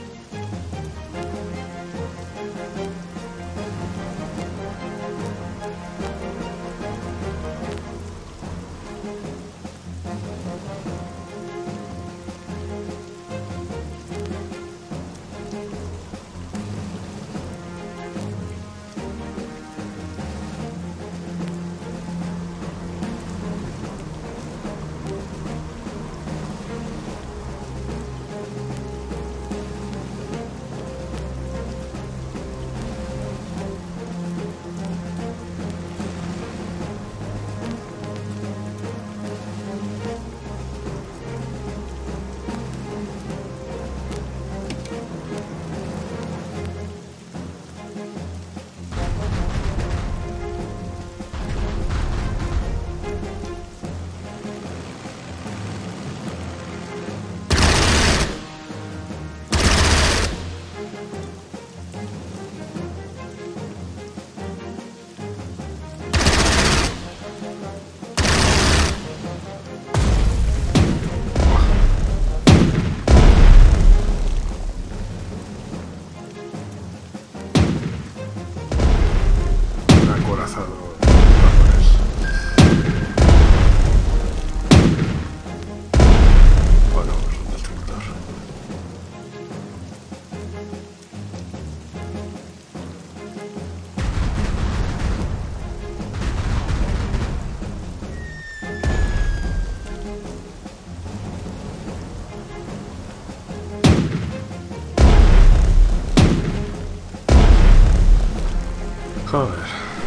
Joder.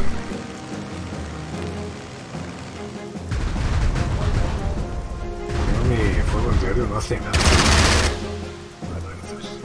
Mi fuego en diario no hace nada. Bueno, entonces.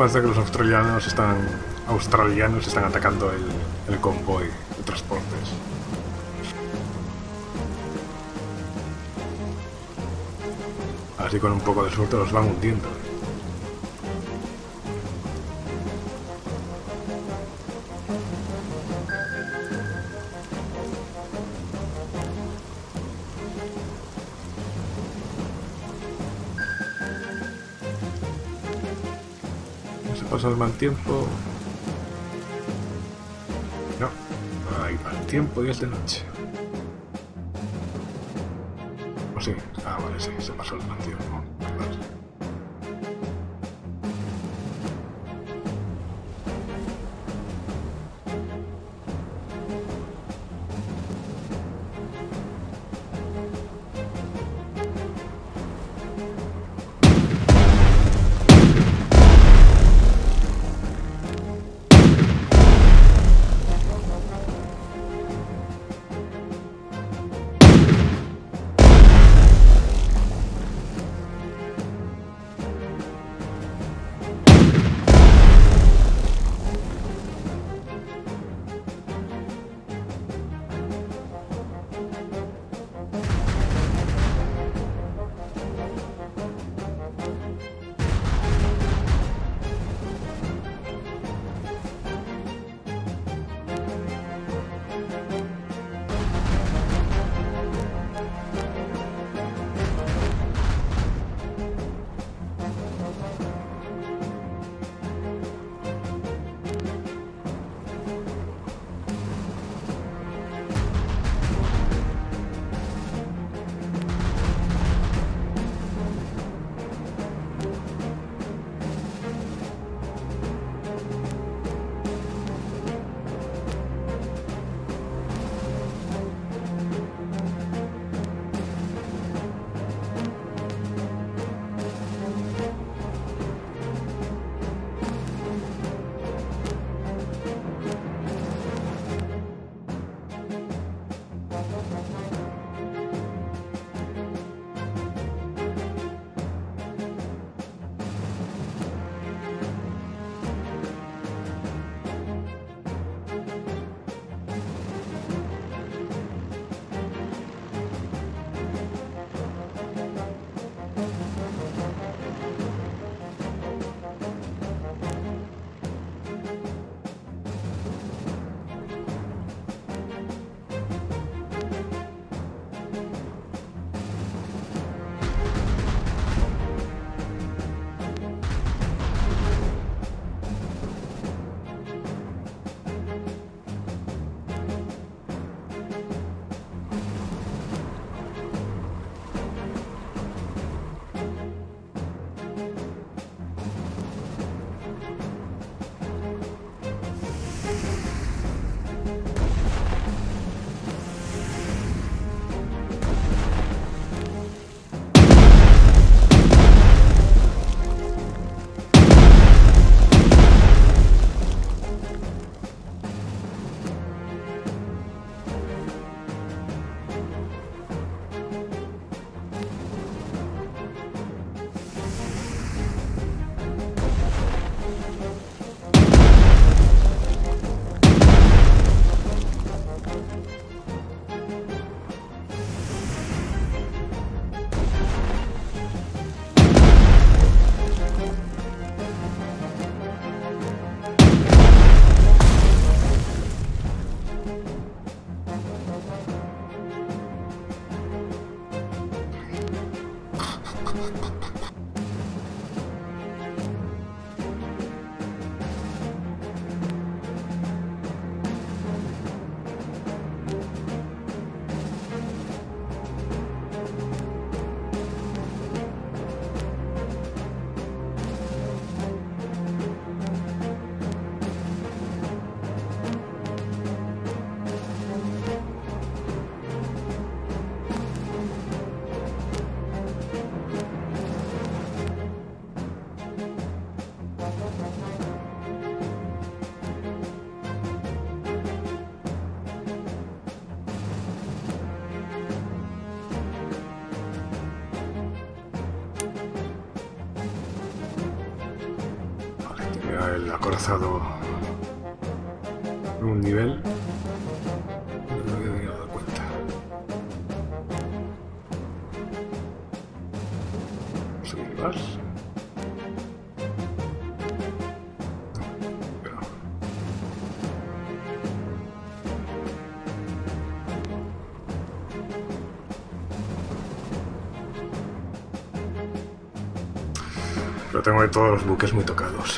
parece que los australianos están australianos están atacando el, el convoy de transportes. Así con un poco de suerte los van hundiendo. Se pasa el mal tiempo. No, no hay mal tiempo y es de noche. ¿O sí? Ah, vale, sí, se pasó el mal tiempo. Vale. está el acorazado en un nivel. No me había dado cuenta. ¿Subir más? Pero tengo todos los buques muy tocados.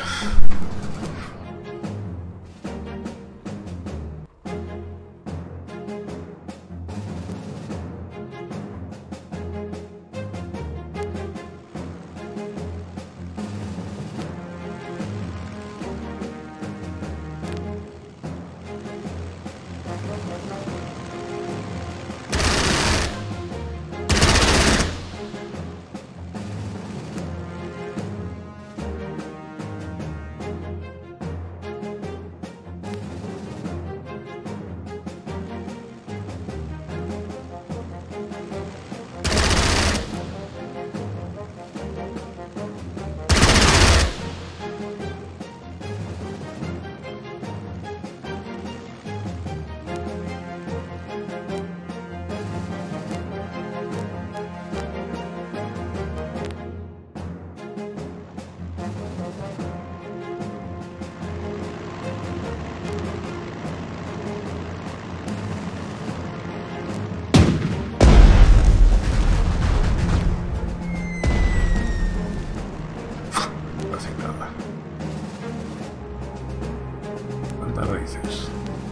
Raíces.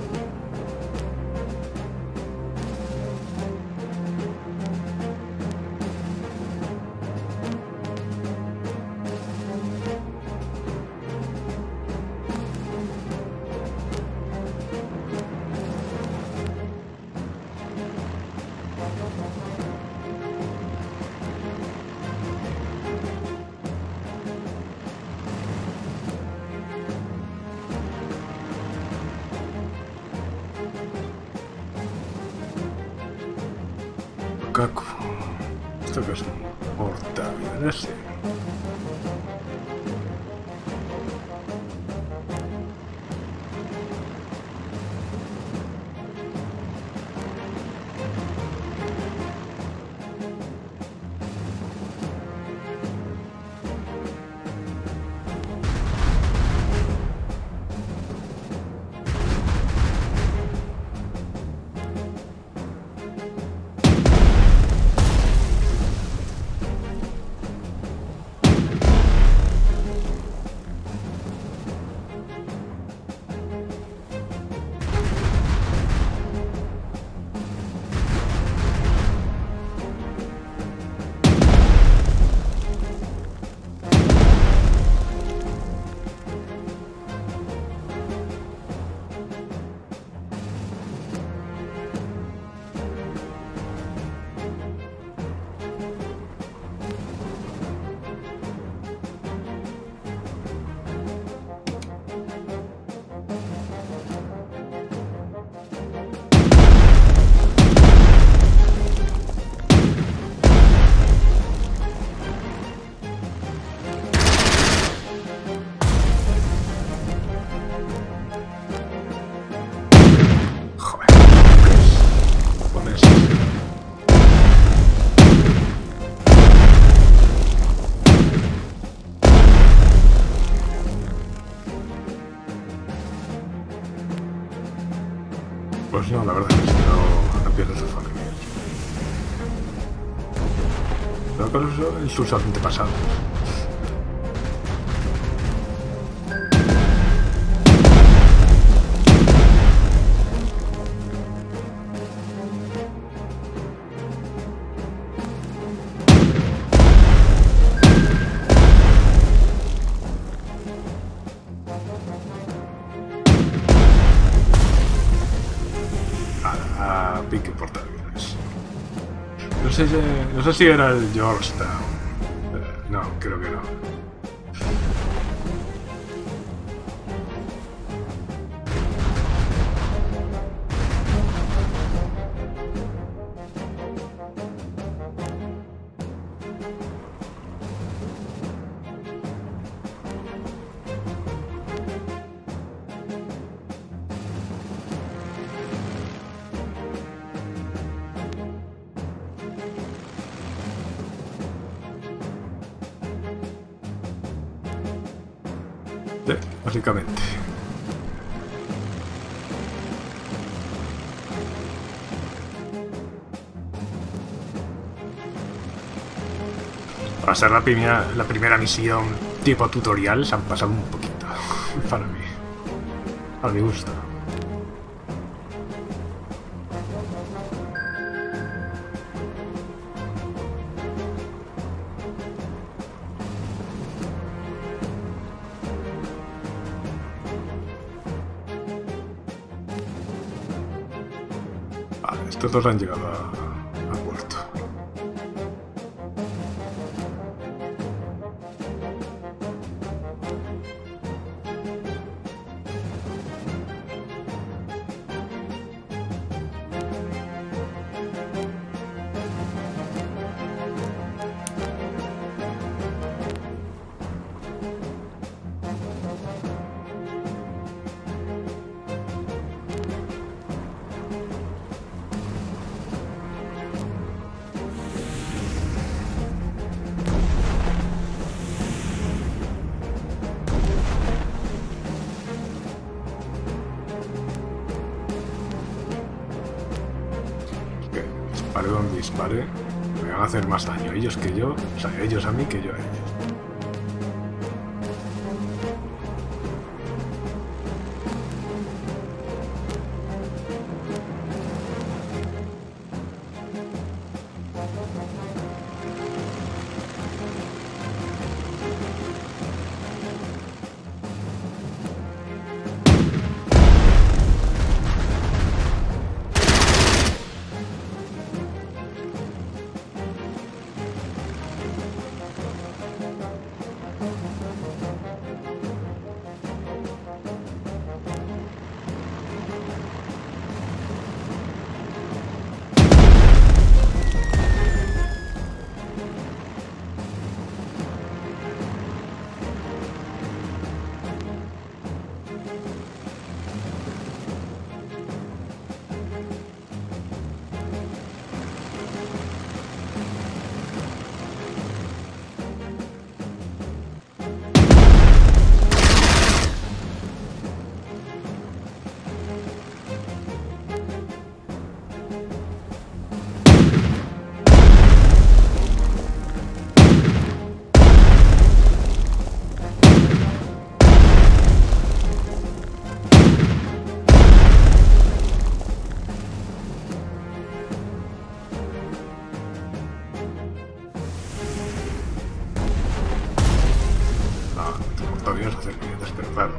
Kaku. ¿Esto qué es? Un portaaviones. Pues no, la verdad es que no, no pierdes el familia. Pero con eso en sus antepasados. Pique portaaviones. No sé, si, no sé si era el Georgetown. Eh, no, creo que no. básicamente. Para ser la primera, la primera misión tipo tutorial se han pasado un poquito, para mí, a mi gusto. Vale, estos dos han llegado a, a puerto. Dispare donde dispare, me van a hacer más daño ellos que yo, o sea, ellos a mí que yo a ellos. Todavía no hacer mierdas, pero claro.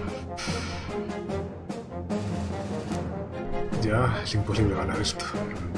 Ya es imposible ganar esto.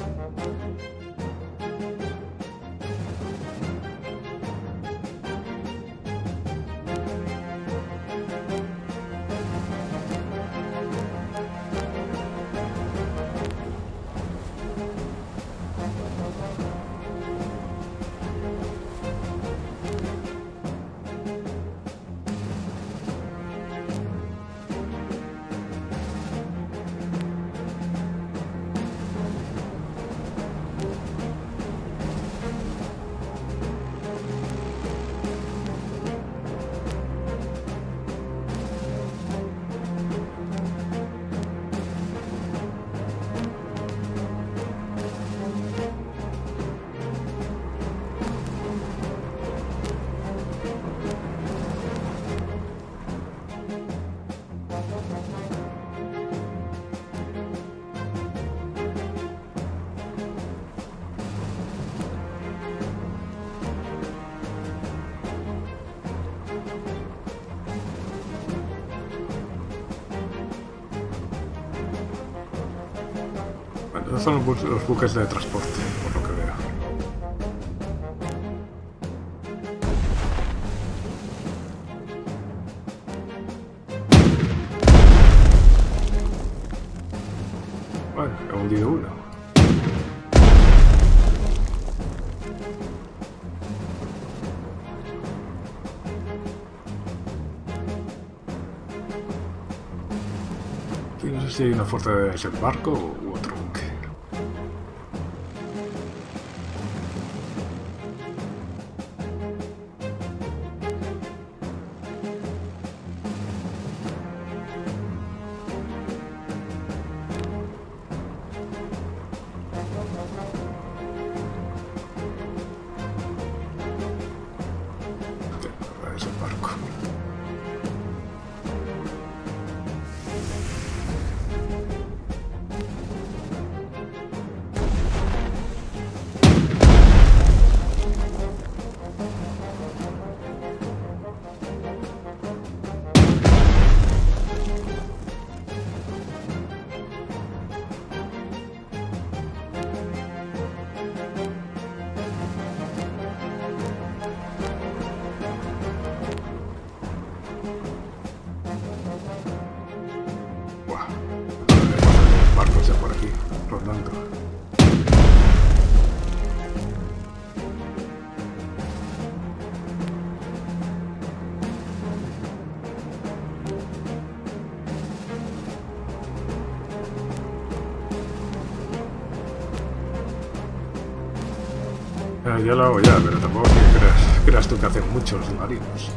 Esos son los, bu los buques de transporte, por lo que veo. Bueno, he hundido uno. Aquí no sé si hay una fuerza de desembarco u otro buque. rondando. Eh, yo lo hago ya, pero tampoco es que creas, creas tú que hacen muchos submarinos.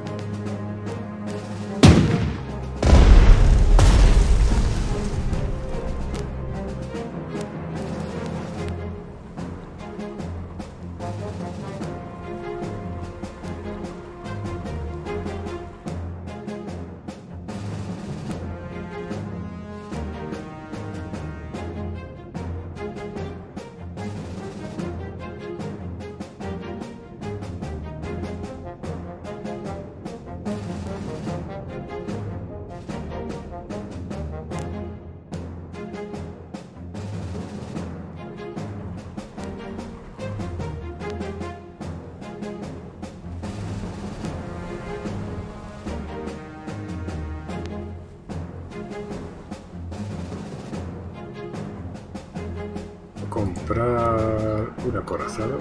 Comprar un acorazado.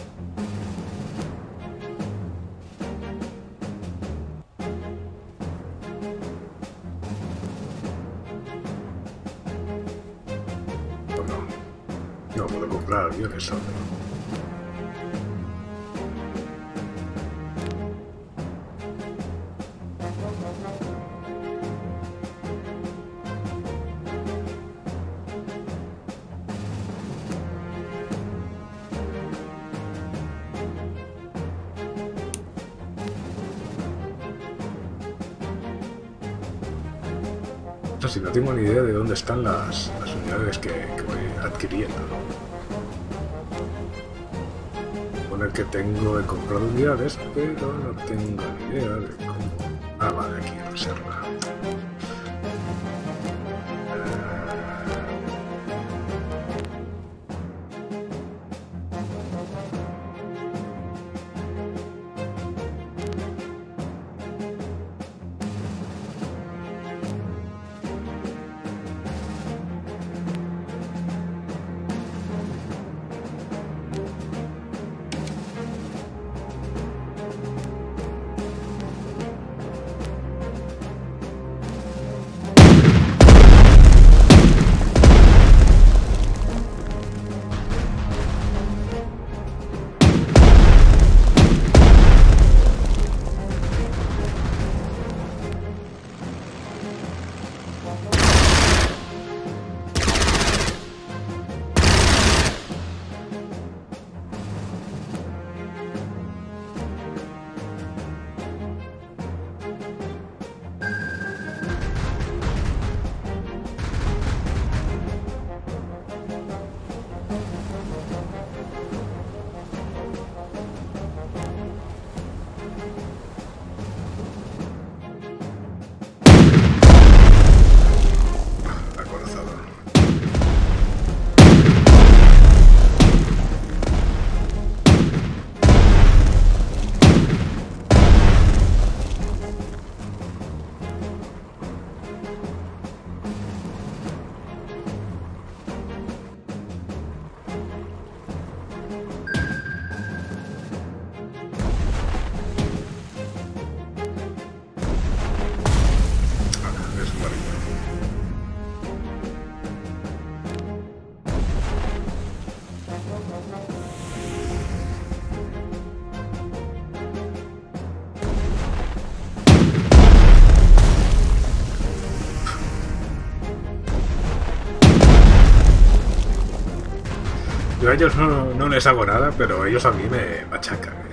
O no. No puedo comprar aviones solo. Si no tengo ni idea de dónde están las, las unidades que, que voy adquiriendo. Poner que tengo, he comprado unidades, pero no tengo ni idea de cómo. Ah, vale, aquí, reserva. Yo a ellos no, no les hago nada, pero ellos a mí me machacan. ¿eh?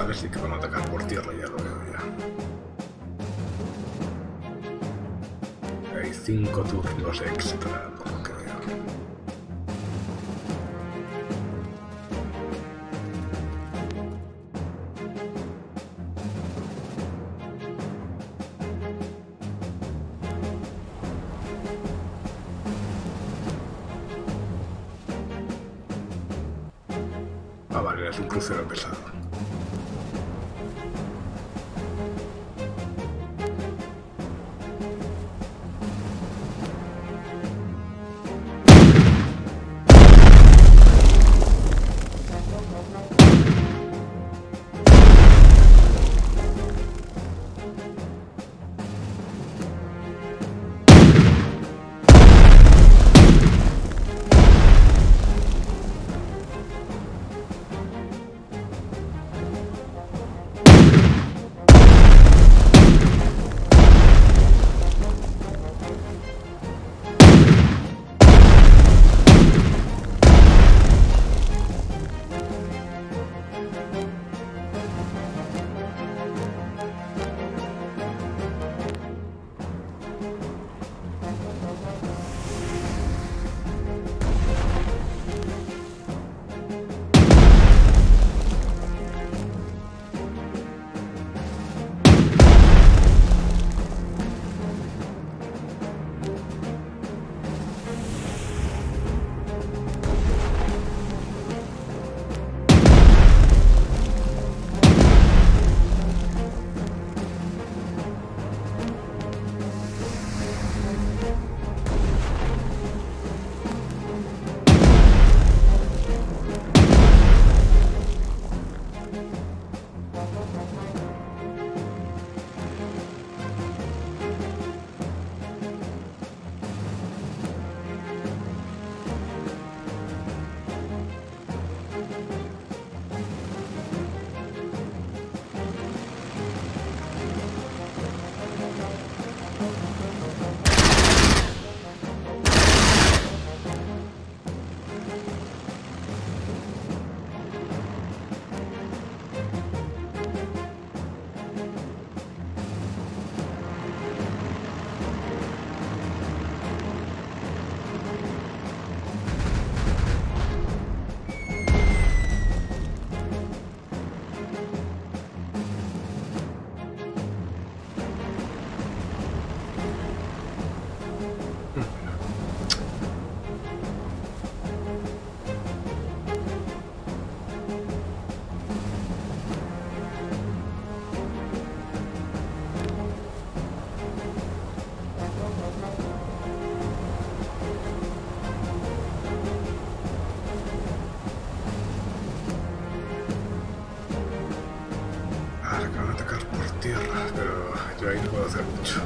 Vale, sí que van a atacar por tierra, ya lo veo ya. Hay cinco turnos extra, por lo que veo. Ah, vale, es un crucero pesado. Tierra, pero yo ahí no puedo hacer mucho.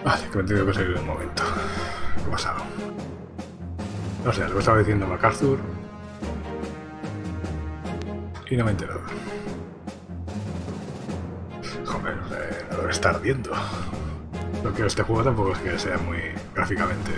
Vale, que me he tenido que salir de un momento. ¿Qué ha pasado? No sé, algo estaba diciendo MacArthur y no me he enterado. Joder, no, sé, no debe estar viendo. Lo que este juego tampoco es que sea muy gráficamente.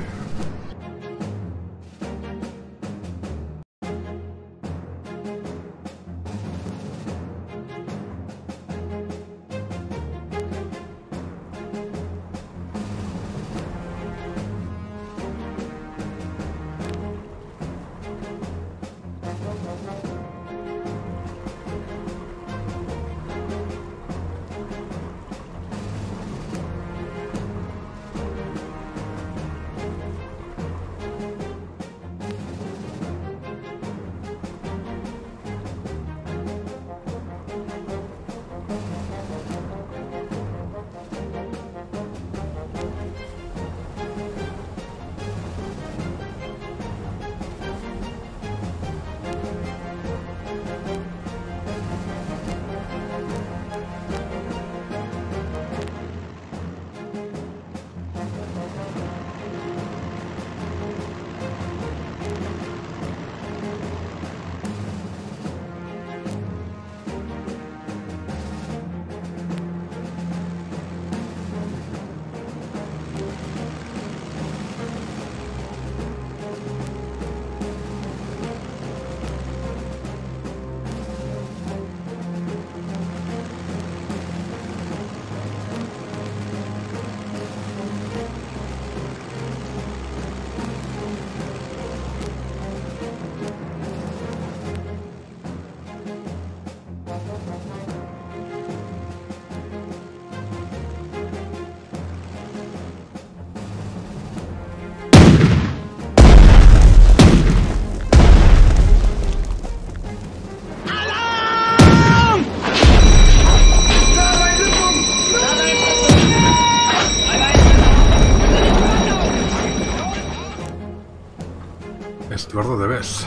Estuardo de Bes.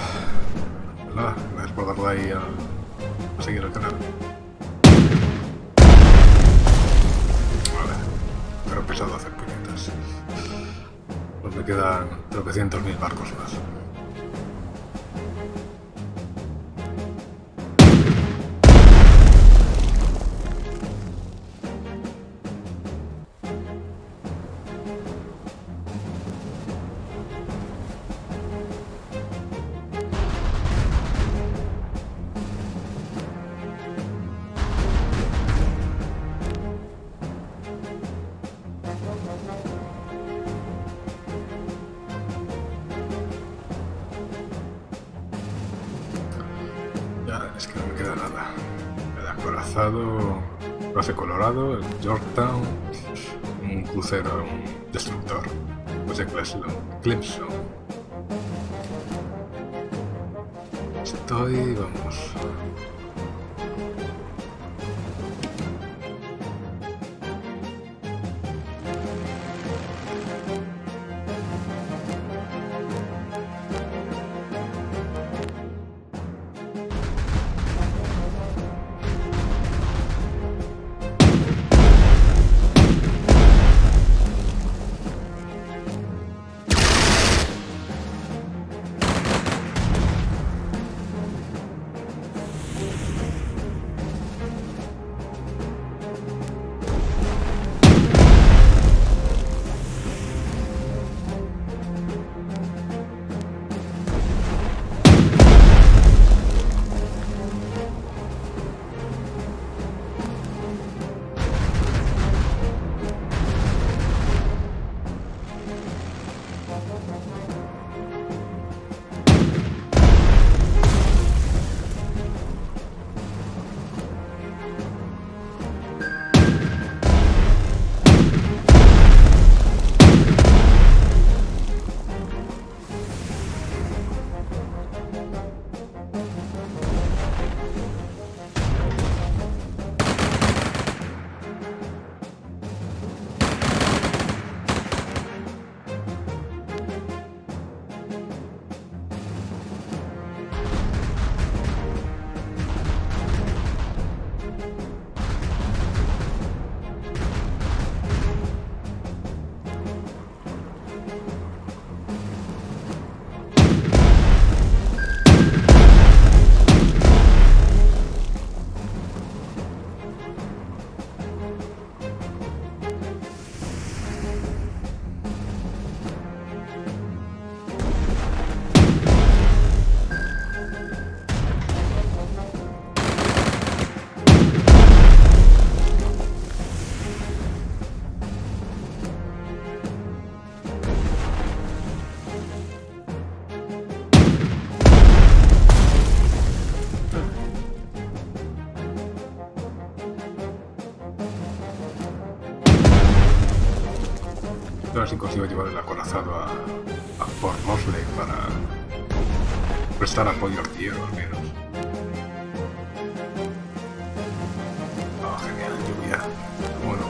Nada, gracias por darle ahí a, a seguir el canal. Vale, pero pesado hacer puñetas. Pues me quedan tropecientos mil barcos más. Es que no me queda nada. El acorazado, Brazo Colorado, el Yorktown, un crucero, un destructor, pues de Clemson. Estoy, vamos. A ver si consigo llevar el acorazado a, a Port Mosley para prestar apoyo artillero al menos. Oh, genial, lluvia. Bueno.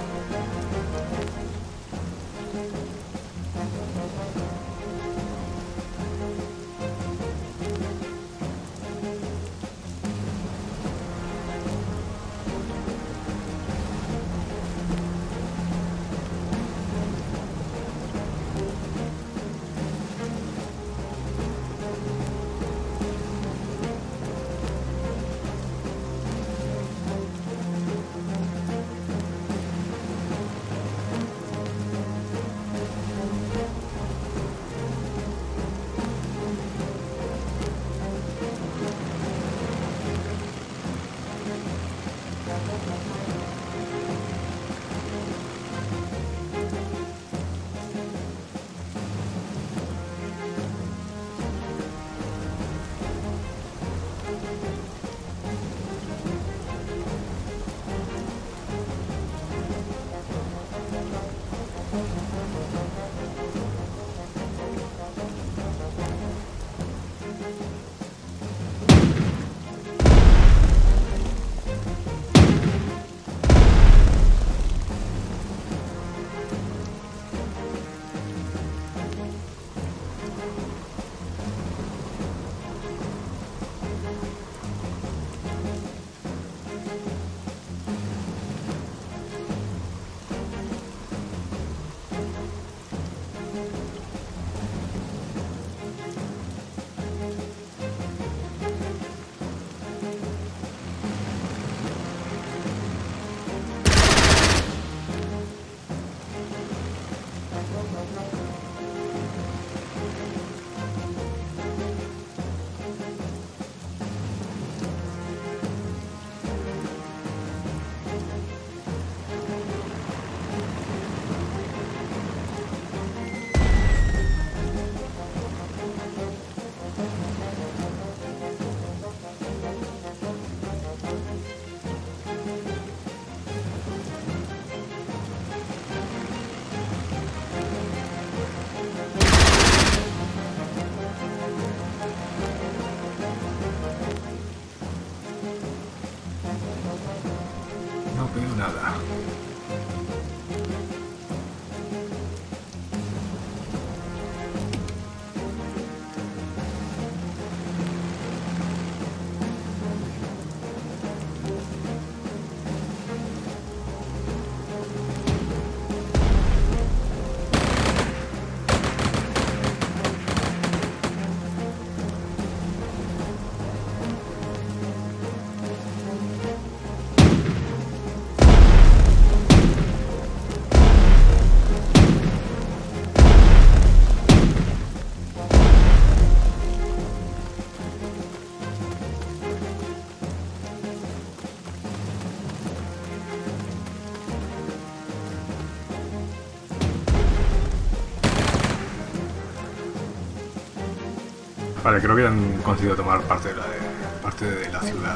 No veo nada. Vale, creo que han conseguido tomar parte de la, parte de la ciudad.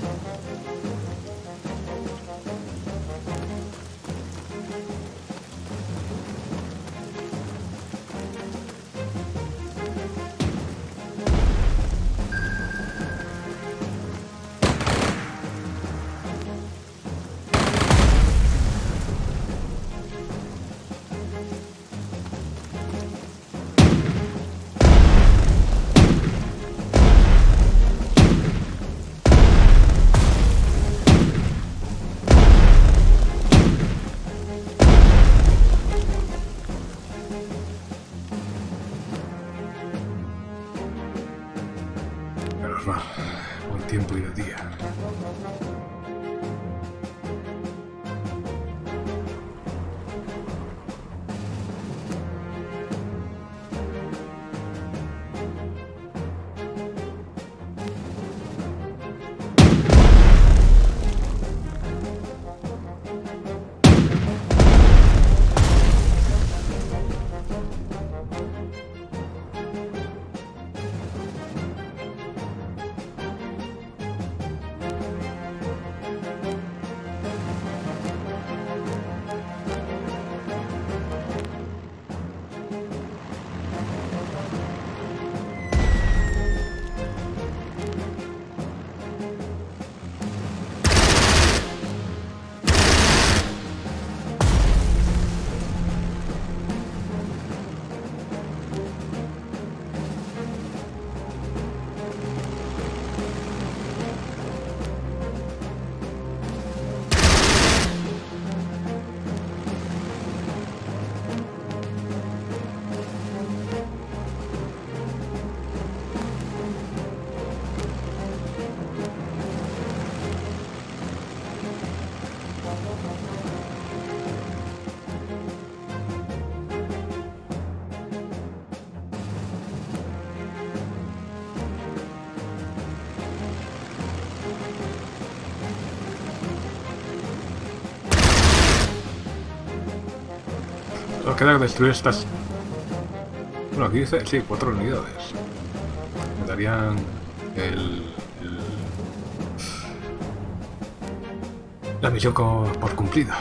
Menos mal, buen tiempo y de día. Nos queda destruir estas... Bueno, aquí dice, sí, cuatro unidades. Me darían el... el... la misión como por cumplida.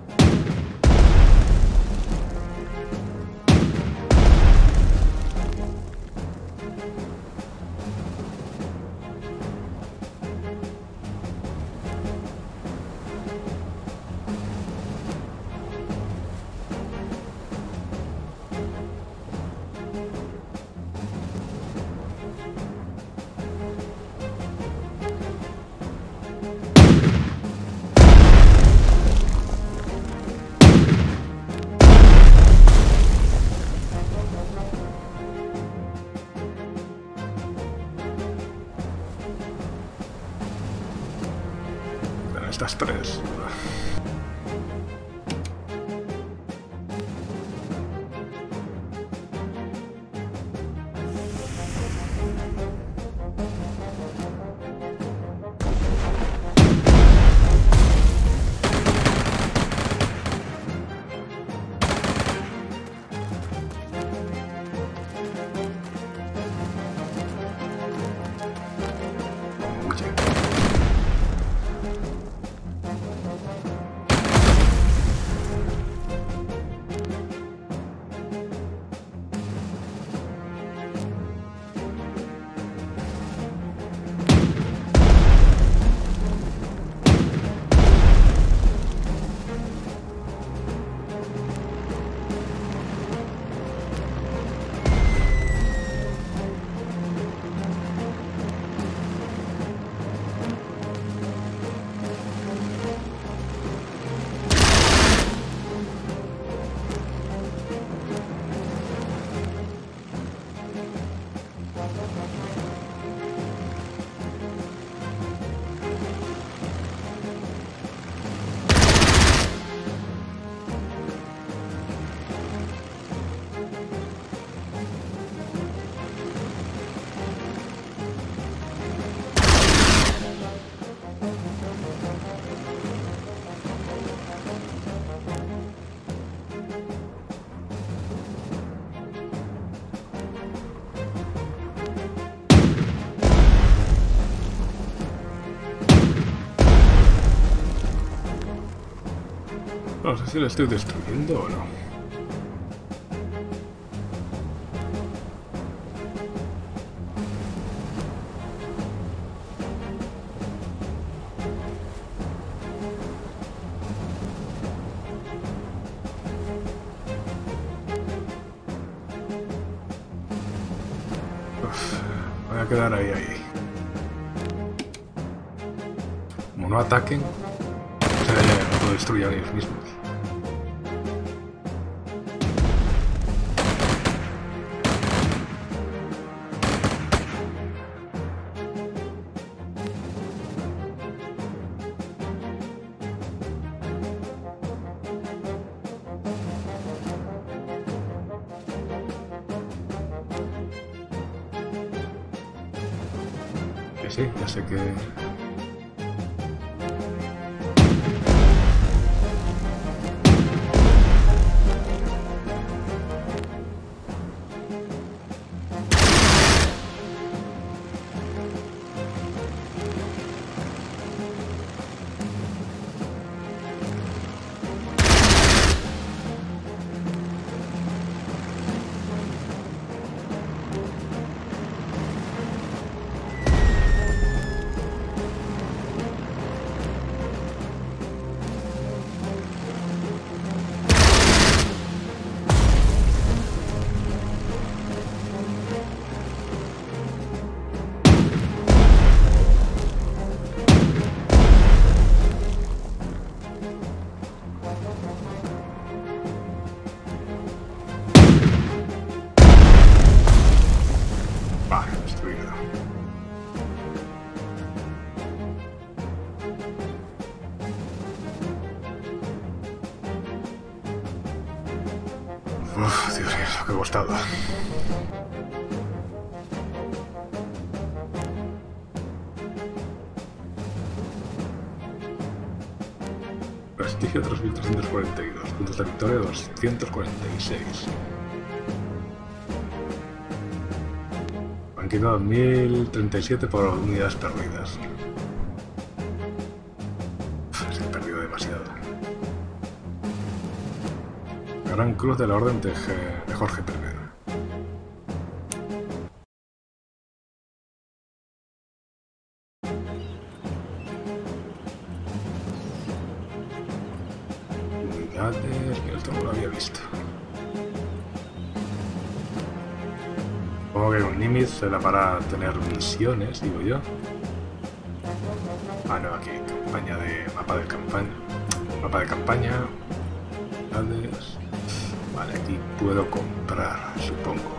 Estas tres. No sé si lo estoy destruyendo o no. Uf, voy a quedar ahí, ahí. Como no ataquen, se autodestruyan ellos mismos. Que sí, ya sé que... Uf, Dios mío, lo que ha costado. Pues prestigio tres mil trescientos cuarenta y dos, puntos de victoria doscientos cuarenta y seis. Han quitado mil treinta y siete por unidades perdidas. Se ha perdido demasiado. Gran Cruz de la Orden de, G de Jorge primero. Unidades, que esto no lo había visto. Supongo que con Nimitz será para tener misiones, digo yo. Ah, no, aquí, campaña de... mapa de campaña. Mapa de campaña. Unidades. Vale, aquí puedo comprar, supongo.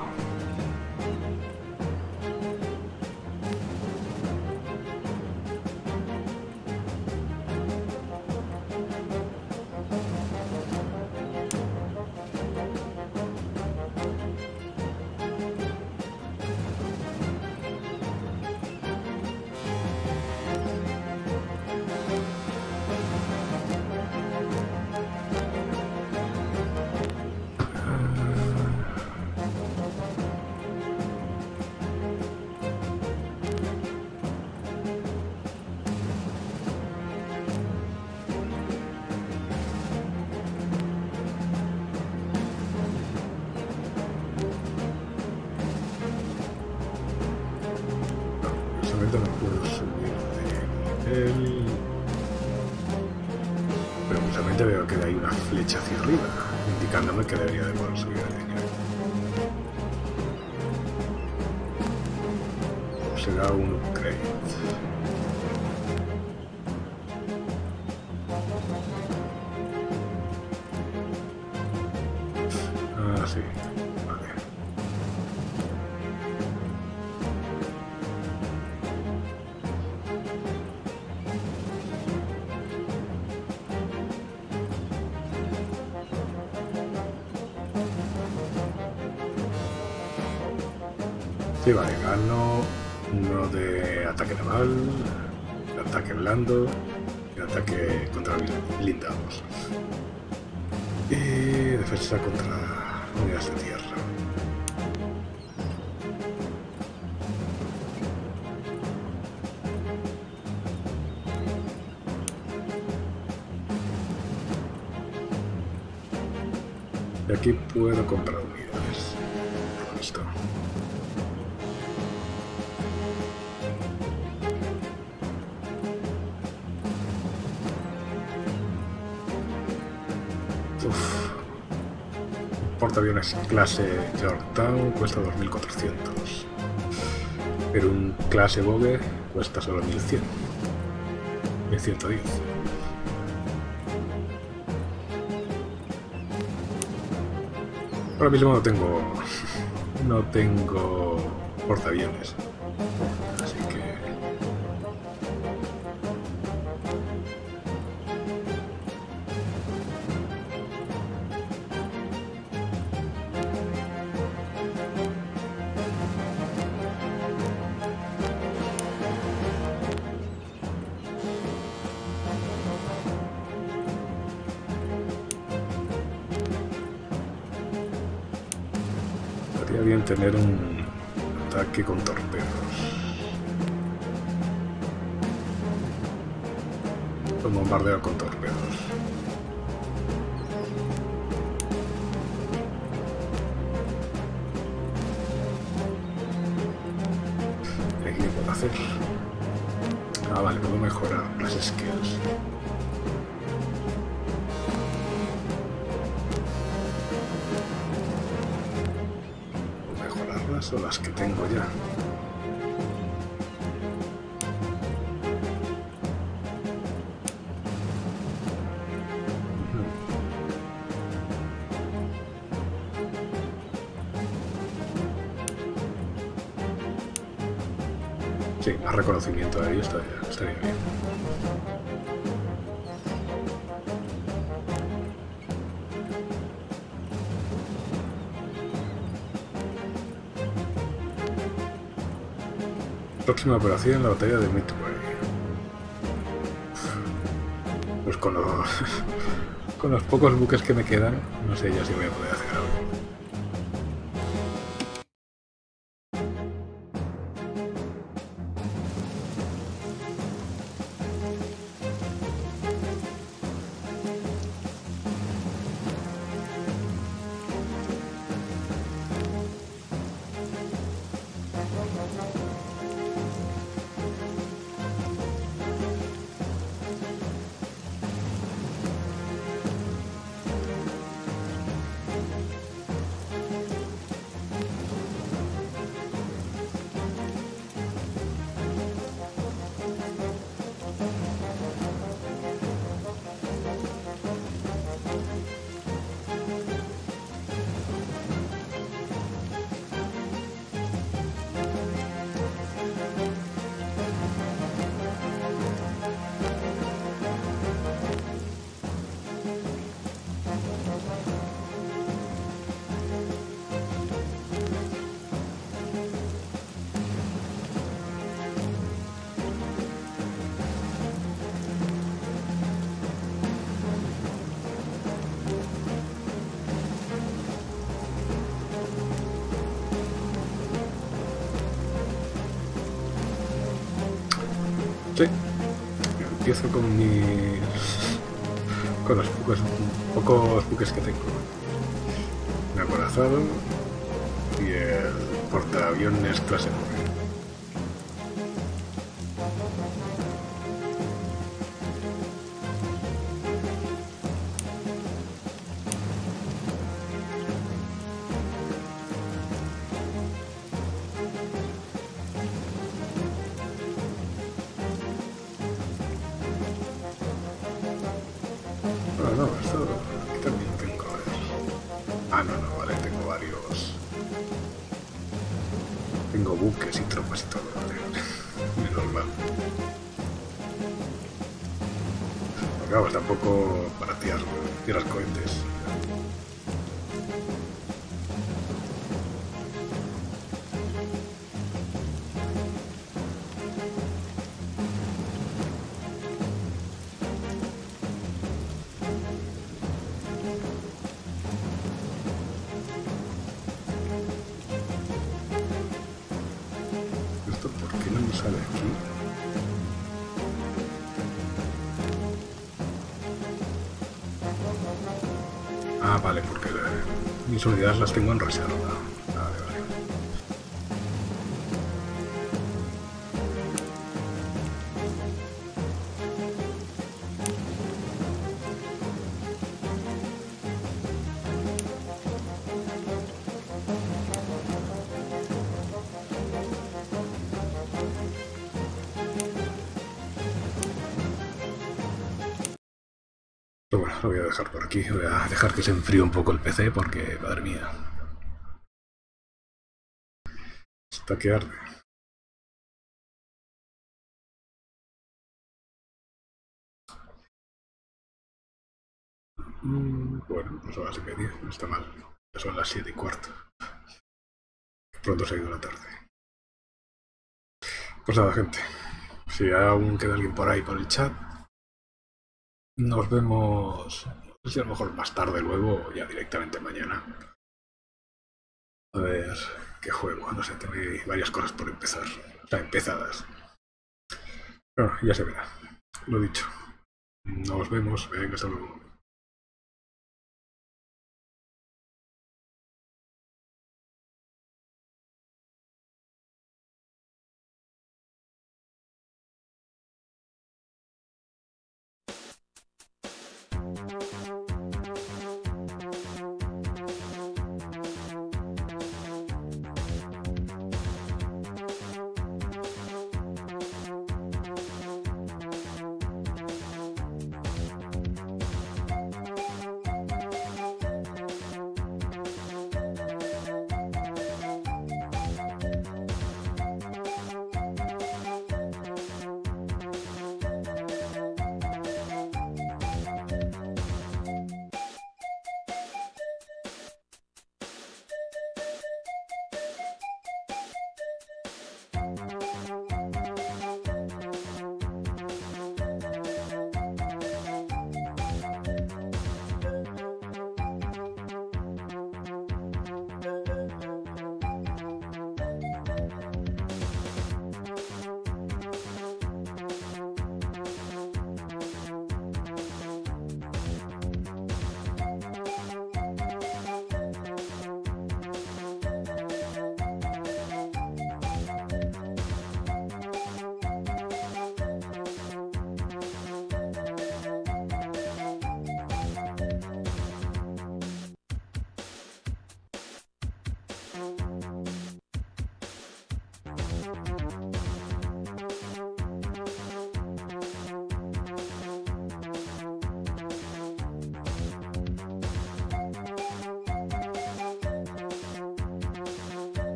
No puedo subir de nivel, pero justamente veo que hay una flecha hacia arriba indicándome que debería de poder subir de nivel. O será un upgrade. Ah, sí. Sí, vale, gano uno de ataque naval, de ataque blando y ataque contra blindados. Y defensa contra unidades de tierra. Y aquí puedo comprar unidades. Con esto. Portaaviones clase Yorktown cuesta dos mil cuatrocientos, pero un clase Vogue cuesta solo mil cien, mil ciento diez. Ahora mismo no tengo no tengo portaaviones, así que estaría bien tener un ataque con torpedos. Un bombardeo con torpedos. ¿Qué puedo hacer? Ah, vale, puedo mejorar las skills. Son las que tengo ya. Sí, más reconocimiento de ello estaría, estaría bien. Próxima operación, la batalla de Midway. Pues con los, con los pocos buques que me quedan, no sé ya si voy a poder hacer algo. Sí, empiezo con mis... con los pocos, pocos buques que tengo. Un acorazado y el portaaviones clase nueve. Buques y tropas y todo, menos mal. Acabas tampoco para tirar, tirar cohetes. Ah, vale, porque la, mis unidades las tengo en reserva. Vale, vale. Bueno, lo voy a dejar por aquí, voy a dejar que se enfríe un poco el P C porque, madre mía, está que arde. Mm, bueno, dos horas y media, no está mal, ya son las siete y cuarto. Pronto se ha ido la tarde. Pues nada, gente, si aún queda alguien por ahí por el chat, nos vemos, no sé si a lo mejor más tarde luego o ya directamente mañana. A ver qué juego, no sé, tengo varias cosas por empezar, o sea, empezadas. Bueno, ya se verá, lo dicho. Nos vemos, venga, hasta luego.